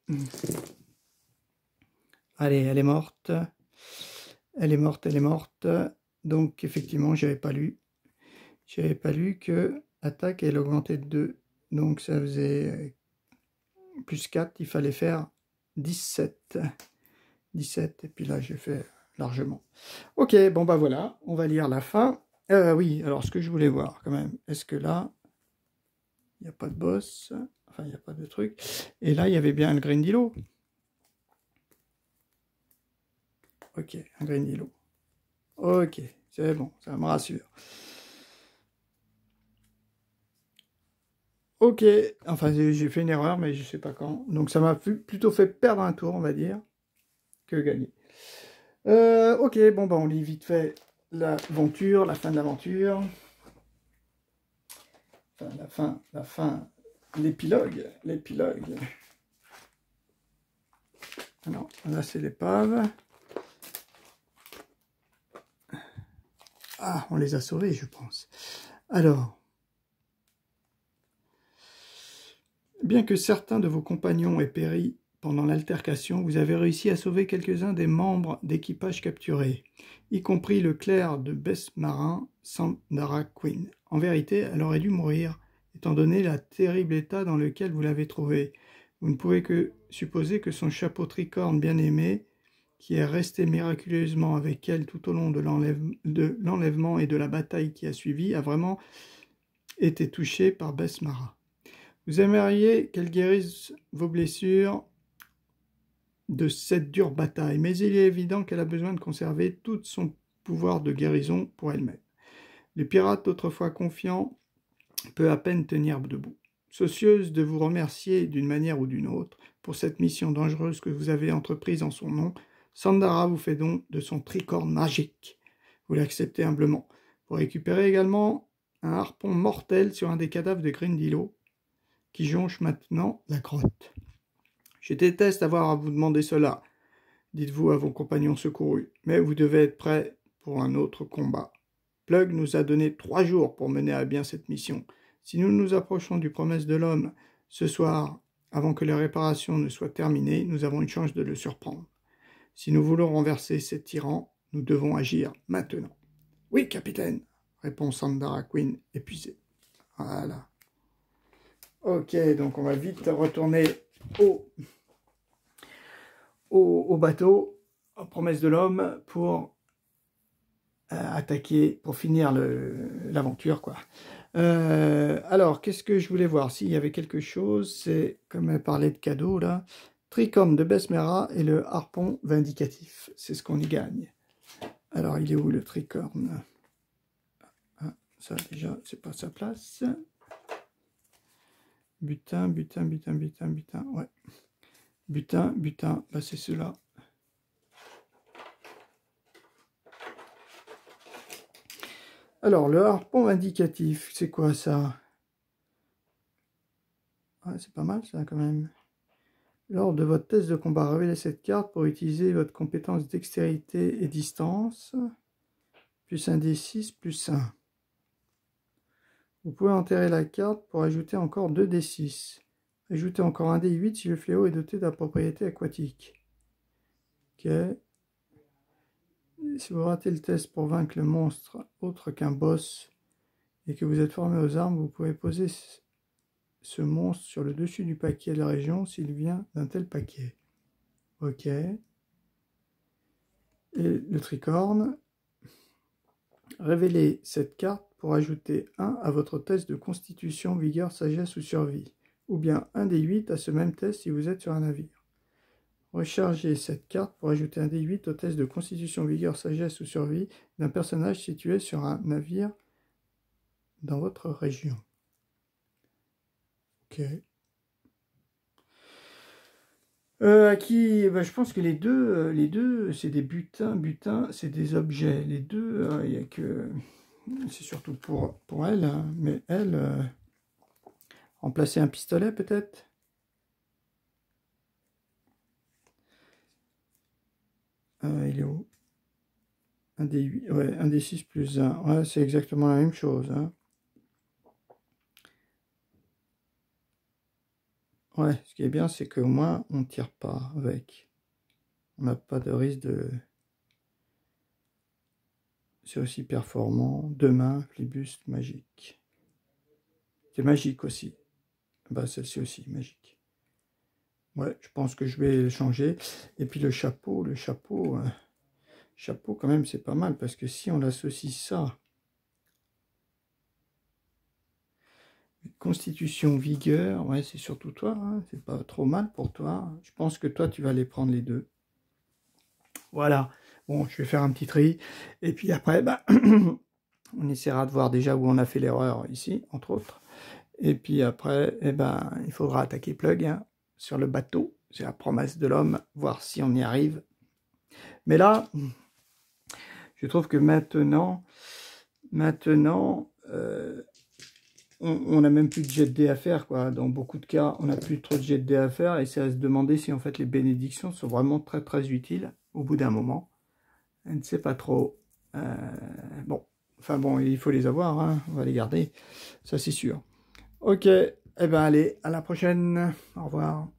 Allez, elle est morte. Elle est morte, elle est morte. Donc effectivement, j'avais pas lu. J'avais pas lu que attaque, elle augmentait de 2. Donc ça faisait plus 4. Il fallait faire 17. 17. Et puis là, j'ai fait largement. Ok, bon bah voilà. On va lire la fin. Oui, alors ce que je voulais voir quand même. Est-ce que là, il n'y a pas de boss? Enfin, il n'y a pas de truc. Et là, il y avait bien le Grindilo. Ok, un Grindilo. Ok, c'est bon, ça me rassure. Ok, enfin j'ai fait une erreur, mais je sais pas quand. Donc ça m'a plutôt fait perdre un tour, on va dire, que gagner. Ok, bon bah on lit vite fait l'aventure, la fin de l'aventure. Enfin, la fin, l'épilogue. Ah non, là c'est l'épave. Ah, on les a sauvés, je pense. Alors, bien que certains de vos compagnons aient péri pendant l'altercation, vous avez réussi à sauver quelques-uns des membres d'équipage capturés, y compris le clerc de Besmarin, Sandara Queen. En vérité, elle aurait dû mourir, étant donné le terrible état dans lequel vous l'avez trouvée. Vous ne pouvez que supposer que son chapeau tricorne bien-aimé qui est resté miraculeusement avec elle tout au long de l'enlèvement et de la bataille qui a suivi, a vraiment été touché par Besmara. Vous aimeriez qu'elle guérisse vos blessures de cette dure bataille, mais il est évident qu'elle a besoin de conserver tout son pouvoir de guérison pour elle-même. Le pirate, autrefois confiant, peut à peine tenir debout. Soucieuse de vous remercier d'une manière ou d'une autre pour cette mission dangereuse que vous avez entreprise en son nom, Sandara vous fait don de son tricorne magique. Vous l'acceptez humblement. Vous récupérez également un harpon mortel sur un des cadavres de Grindilo, qui jonche maintenant la grotte. Je déteste avoir à vous demander cela, dites-vous à vos compagnons secourus, mais vous devez être prêts pour un autre combat. Plug nous a donné 3 jours pour mener à bien cette mission. Si nous nous approchons du promesse de l'homme ce soir, avant que les réparations ne soient terminées, nous avons une chance de le surprendre. Si nous voulons renverser ces tyrans, nous devons agir maintenant. « Oui, capitaine !» répond Sandara Queen, épuisée. Voilà. Ok, donc on va vite retourner au bateau, aux promesses de l'homme, pour attaquer, pour finir l'aventure, quoi. Alors, qu'est-ce que je voulais voir? S'il y avait quelque chose, c'est, comme elle parlait de cadeaux, là, tricorne de Besmara et le harpon vindicatif. C'est ce qu'on y gagne. Alors, il est où le tricorne? Ah, ça, déjà, c'est pas sa place. Butin, butin, butin, butin, butin, ouais. Butin, butin, bah c'est cela. Alors, le harpon indicatif, c'est quoi ça? Ah, c'est pas mal ça quand même. Lors de votre test de combat, révélez cette carte pour utiliser votre compétence dextérité et distance. Plus un D6, plus 1. Vous pouvez enterrer la carte pour ajouter encore 2 D6. Ajoutez encore un D8 si le fléau est doté de la propriété aquatique. Ok. Si vous ratez le test pour vaincre le monstre autre qu'un boss et que vous êtes formé aux armes, vous pouvez poser ce monstre sur le dessus du paquet de la région s'il vient d'un tel paquet. Ok. Et le tricorne. Révélez cette carte pour ajouter 1 à votre test de constitution, vigueur, sagesse ou survie, ou bien un D8 à ce même test si vous êtes sur un navire. Rechargez cette carte pour ajouter un D8 au test de constitution, vigueur, sagesse ou survie d'un personnage situé sur un navire dans votre région. Ok. Je pense que les deux c'est des butins, c'est des objets. Les deux, il y a que... C'est surtout pour elle, hein, mais elle... remplacer un pistolet, peut-être? Il est où? Un D8, ouais, un D6 plus 1. Ouais, c'est exactement la même chose, hein. Ouais, ce qui est bien, c'est qu'au moins, on ne tire pas avec. On n'a pas de risque de... C'est aussi performant. 2 mains, flibuste, magique. C'est magique aussi. Bah, celle-ci aussi, magique. Ouais, je pense que je vais le changer. Et puis le chapeau quand même, c'est pas mal. Parce que si on associe ça... Constitution, vigueur, ouais, c'est surtout toi, hein, c'est pas trop mal pour toi. Je pense que toi, tu vas les prendre les deux. Voilà, bon, je vais faire un petit tri. Et puis après, bah, on essaiera de voir déjà où on a fait l'erreur ici, entre autres. Et puis après, eh ben, il faudra attaquer Plug, hein, sur le bateau. C'est la promesse de l'homme, voir si on y arrive. Mais là, je trouve que maintenant, on n'a même plus de jet de dés à faire, quoi. Dans beaucoup de cas, on n'a plus trop de jet de dés à faire, et c'est à se demander si en fait les bénédictions sont vraiment très très utiles au bout d'un moment. Je ne sais pas trop. Bon, enfin bon, il faut les avoir, hein. On va les garder, ça c'est sûr. Ok, eh ben allez, à la prochaine, au revoir.